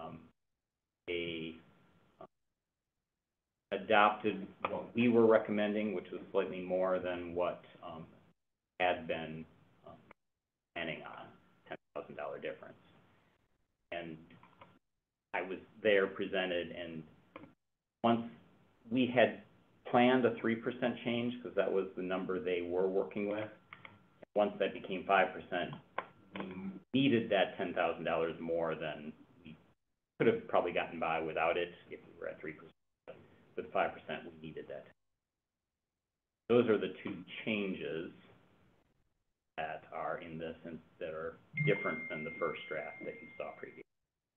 adopted what we were recommending, which was slightly more than what had been planning on, $10,000 difference. And I was there presented, and once we had planned a 3% change, because that was the number they were working with, once that became 5%, we needed that $10,000 more than we could have probably gotten by without it if we were at 3%. With 5%, we needed that. Those are the two changes that are in this and that are different than the first draft that you saw previously.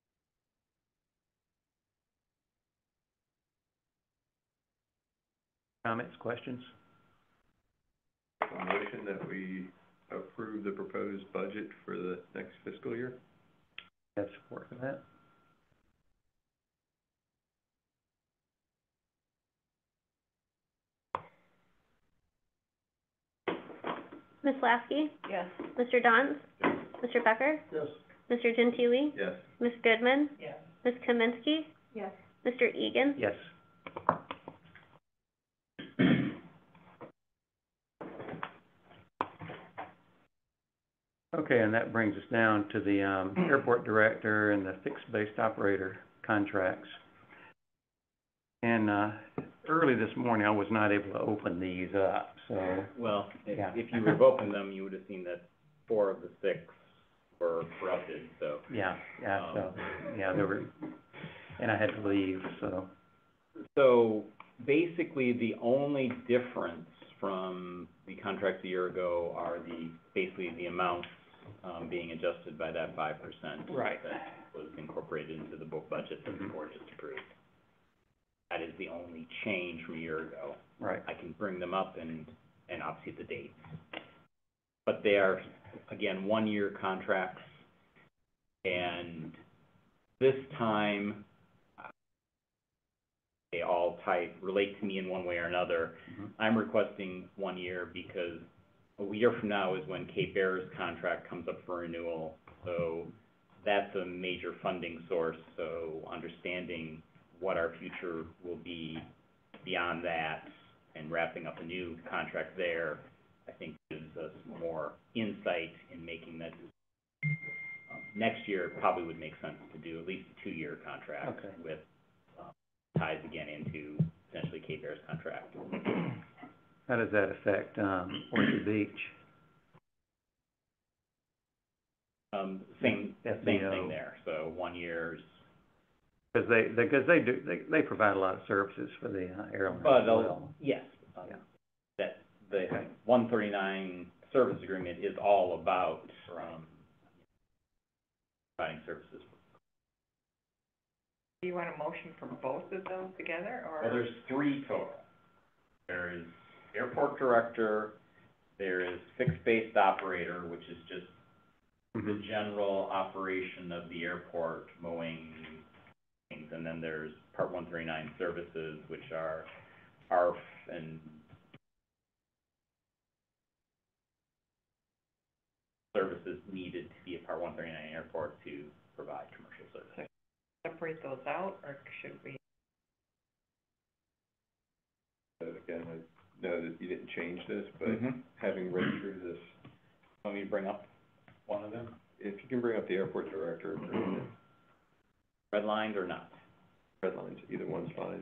Comments, questions? A motion that we approve the proposed budget for the next fiscal year? Have support for that? Ms. Lasky? Yes. Mr. Dons? Mr. Becker? Yes. Mr. Gentili? Yes. Ms. Goodman? Yes. Ms. Kaminsky? Yes. Mr. Egan? Yes. Okay, and that brings us down to the, airport director and the fixed-based operator contracts. And, early this morning, I was not able to open these up, so, Well, Yeah. if you would have opened them, you would have seen that 4 of the 6 were corrupted, so. yeah, there were, and I had to leave, so. So basically, the only difference from the contracts a year ago are basically the amounts being adjusted by that 5%. Right. That was incorporated into the book budget that the board just approved. That is the only change from a year ago. Right. I can bring them up and obviously the dates. But they are, again, 1-year contracts, and this time, they all relate to me in one way or another. Mm-hmm. I'm requesting 1 year because a year from now is when Cape Air's contract comes up for renewal. So that's a major funding source, so understanding what our future will be beyond that and wrapping up a new contract there, I think gives us more insight in making that decision. Next year, it probably would make sense to do at least a 2-year contract. Okay. With ties again into potentially Cape Air's contract. How does that affect, Orchard Beach? Same FBO. thing there, so 1 year's. Because they provide a lot of services for the airline as But, well. yes, Yeah. that the Okay. 139 service agreement is all about, providing services. Do you want a motion for both of those together, or? Well, there's 3 total. There's airport director, there is fixed-based operator, which is just the general operation of the airport, mowing things, and then there's Part 139 services, which are ARF and services needed to be a Part 139 airport to provide commercial services. Separate those out, or should we? Again, I know that you didn't change this, but Mhm. having read through this, Want me to bring up one of them? if you can bring up the airport director agreement, Redlined or not? red lines, either one's fine.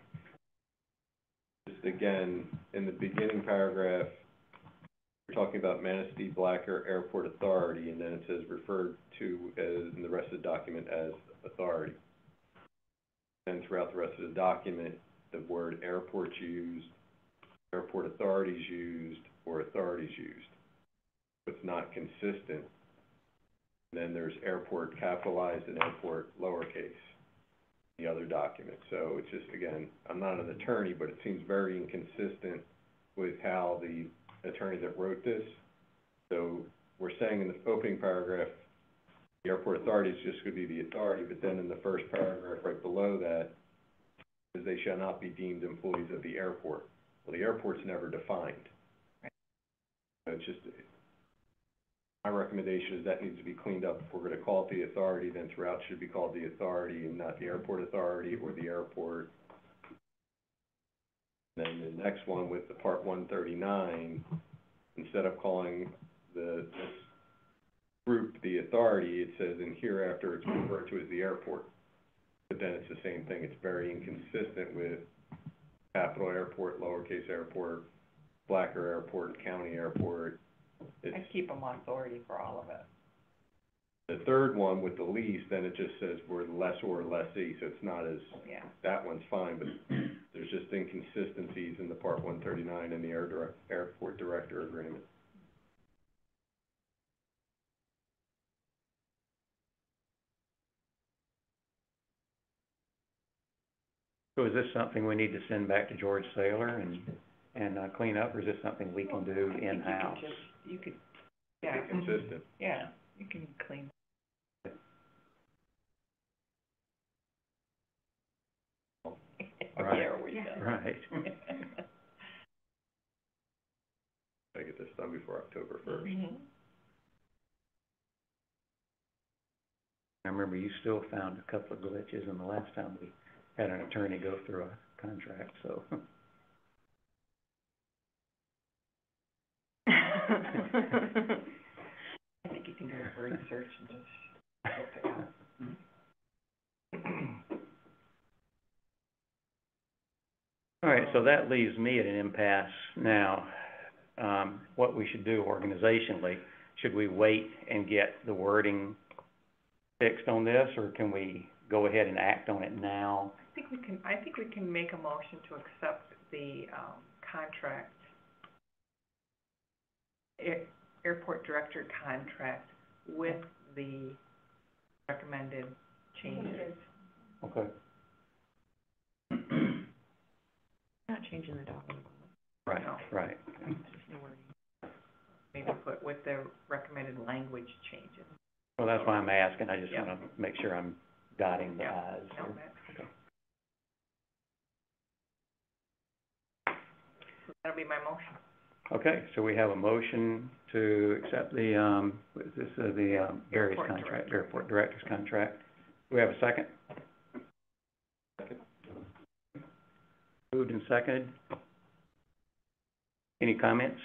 Just again, in the beginning paragraph, we're talking about Manistee Blacker Airport Authority, and then it says referred to as, in the rest of the document, as authority. And throughout the rest of the document, the word airport's used, airport authority's used, or authority's used. It's not consistent. And then there's airport capitalized and airport lowercase, the other document. So it's just, again, I'm not an attorney, but it seems very inconsistent with how the attorney that wrote this. So we're saying in the opening paragraph, the airport authority is just gonna be the authority, but then in the first paragraph right below that, is they shall not be deemed employees of the airport. Well, the airport's never defined. So it's just, my recommendation is that needs to be cleaned up. If we're gonna call it the authority, then throughout should be called the authority and not the airport authority or the airport. Then the next one with the Part 139, instead of calling this group the authority, it says, and hereafter it's referred to as the airport. But then it's the same thing. It's very inconsistent with capital airport, lowercase airport, Blacker Airport, county airport. I keep them authority for all of it. The third one with the lease, then it just says we're lessor or lessee, so it's not as, Yeah. that one's fine, but there's just inconsistencies in the Part 139 and the airport director agreement. So is this something we need to send back to George Saylor and clean up, or is this something we can do I think in-house? You could, Be yeah, consistent. yeah, you can clean. Right. There we go. Right. I get this done before October 1st. Mhm. I remember you still found a couple of glitches in the last time we had an attorney go through a contract, so. I think you can do a word search and just look it up. All right, so that leaves me at an impasse now. What we should do organizationally, should we wait and get the wording fixed on this, or can we go ahead and act on it now? I think we can make a motion to accept the, contract, airport director contract with the recommended changes. Okay. Not changing the document. Right, No. right. It's just new wording. Maybe put with the recommended language changes. Well, that's why I'm asking, I just Yeah. wanna make sure I'm dotting the Yeah. i's No, here. that's- So that'll be my motion. Okay, so we have a motion to accept the, what is this, the, various Airport contract, director. airport director's contract. Do we have a second? Second. Moved and seconded. Any comments?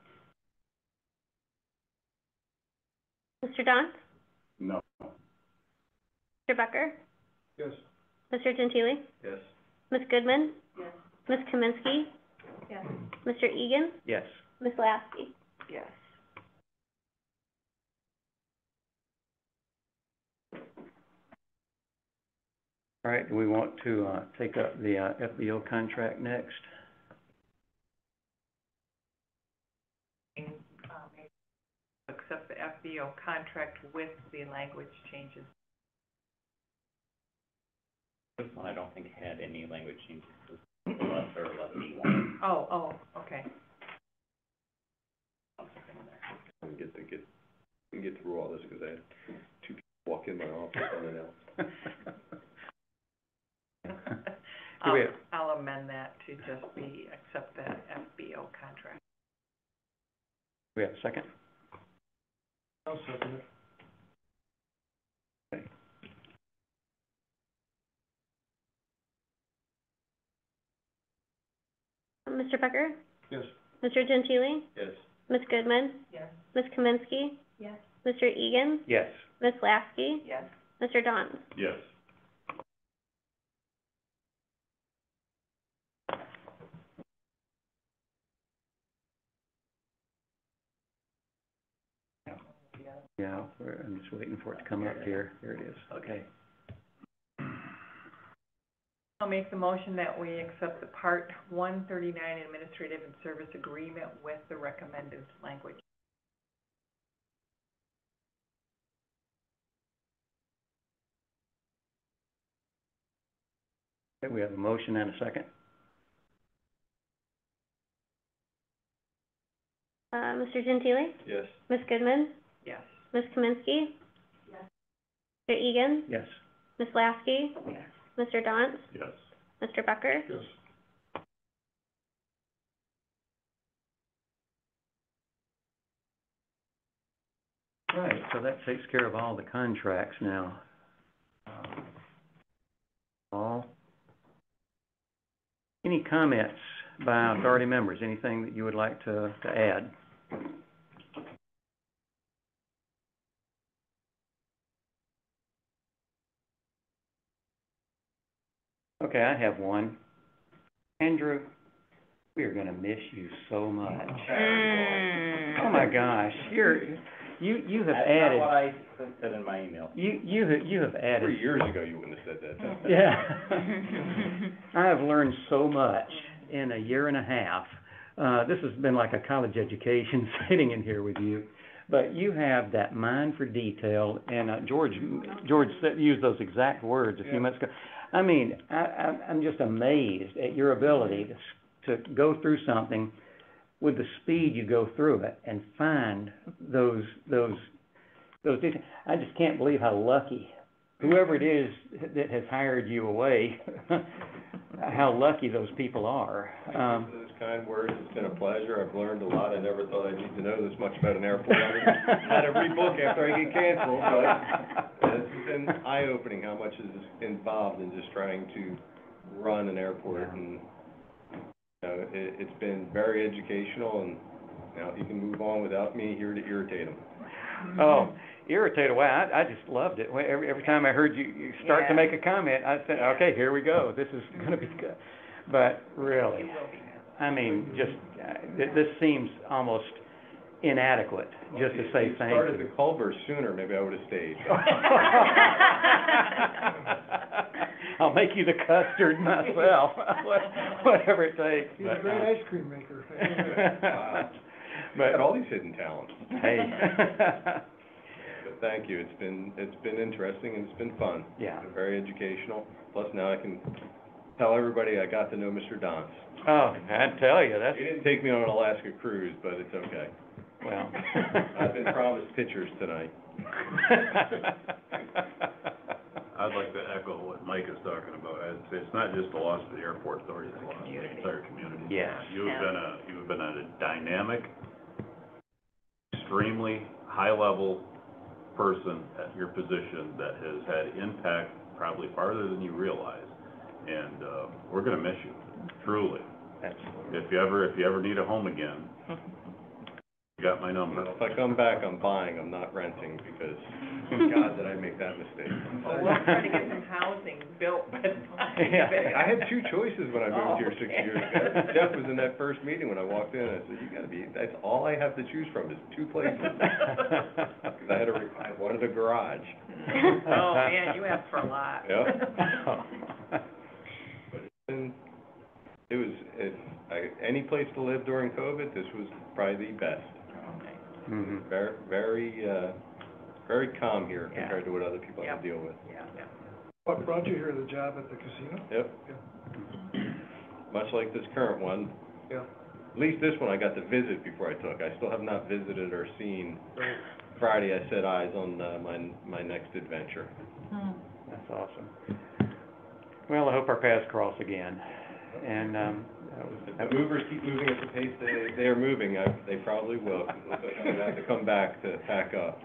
Mr. Don? No. Mr. Becker? Yes. Mr. Gentili? Yes. Ms. Goodman? Yes. Ms. Kaminsky? Yes. Mr. Egan? Yes. Ms. Lasky? Yes. All right, do we want to, take up the, FBO contract next? And, accept the FBO contract with the language changes. This one I don't think had any language changes, it was less or less one. Oh, okay. get through all this, because I had two people walk in my office unannounced. Do we have- I'll amend that to just be, accept that FBO contract. We have a second? I'll second it. Okay. Mr. Becker? Yes. Mr. Gentili? Yes. Ms. Goodman? Yes. Ms. Kaminsky? Yes. Mr. Egan? Yes. Ms. Lasky? Yes. Mr. Dawn? Yes. Yeah, I'm just waiting for it to come up here. Here it is. Okay. I'll make the motion that we accept the Part 139 Administrative and Service Agreement with the recommended language. Okay, we have a motion and a second. Mr. Gentili? Yes. Ms. Goodman? Yes. Ms. Kaminsky? Yes. Mr. Egan? Yes. Ms. Lasky? Yes. Mr. Dawn? Yes. Mr. Becker? Yes. Right, so that takes care of all the contracts now. All. Any comments by authority members? Anything that you would like to add? Okay, I have one. Andrew, we are gonna miss you so much. Oh my gosh, you have added. That's not what I said in my email. You have added. 3 years ago, you wouldn't have said that. Yeah. I have learned so much in a year and a half. This has been like a college education sitting in here with you. But you have that mind for detail, and George used those exact words a few minutes ago. I mean, I'm just amazed at your ability to go through something with the speed you go through it and find those details. I just can't believe how lucky whoever it is that has hired you away, how lucky those people are. Thank you for those kind words. It's been a pleasure. I've learned a lot. I never thought I'd need to know this much about an airport. I had to read book after I get canceled, but it's been eye-opening how much is involved in just trying to run an airport. And, you know, it's been very educational, and now he can move on without me here to irritate him. Oh, irritated away. I just loved it. Every time I heard you start to make a comment, I said, okay, here we go. This is going to be good. But really, I mean, just, this seems almost inadequate, just to say thank you. If you started the Culver sooner, maybe I would have stayed. I'll make you the custard myself, whatever it takes. He's a great ice cream maker. Wow. But Got all these hidden talents. hey. But thank you. It's been interesting and it's been fun. Yeah. It's been very educational. Plus now I can tell everybody I got to know Mr. Dons. Oh, I tell you, that's, He didn't take me on an Alaska cruise, but it's okay. well. I've been promised pictures tonight. I'd like to echo what Mike is talking about. I'd say it's not just a loss for the airport authority, it's a loss for the entire community. Yes. You've been a dynamic, extremely high-level person at your position that has had impact probably farther than you realize. And, we're gonna miss you, truly. Absolutely. If you ever need a home again, you got my number. If I come back, I'm buying, I'm not renting, because God, did I make that mistake. Well, we're trying to get some housing built, but. I had two choices when I moved here 6 years ago. Jeff was in that first meeting when I walked in, I said, that's all I have to choose from is two places. Because I wanted a garage. Oh, man, you asked for a lot. Yeah. Any place to live during COVID, this was probably the best. Mhm. Very calm here compared to what other people have to deal with. Yeah. What brought you here, the job at the casino? Yep. Much like this current one, Yeah. At least this one I got to visit before I took. I still have not visited or seen. Friday, I set eyes on, my next adventure. That's awesome. Well, I hope our paths cross again, and, If the movers keep moving at the pace they are moving, they probably will. It looks like I'm gonna have to come back to pack up.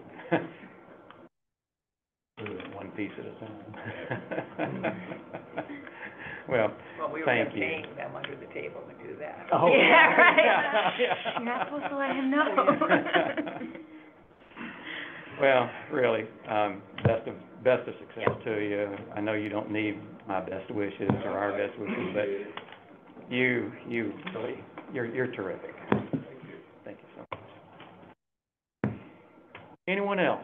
one piece at a time. Well, Well, we were thank you. paying them under the table to do that. Oh, Yeah, right. yeah. You're not supposed to let him know. Well, really, best of success to you. I know you don't need my best wishes or our best wishes, but you really, you're terrific. Thank you so much. Anyone else?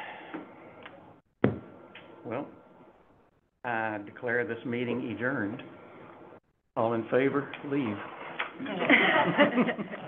Well, I declare this meeting adjourned. All in favor, leave.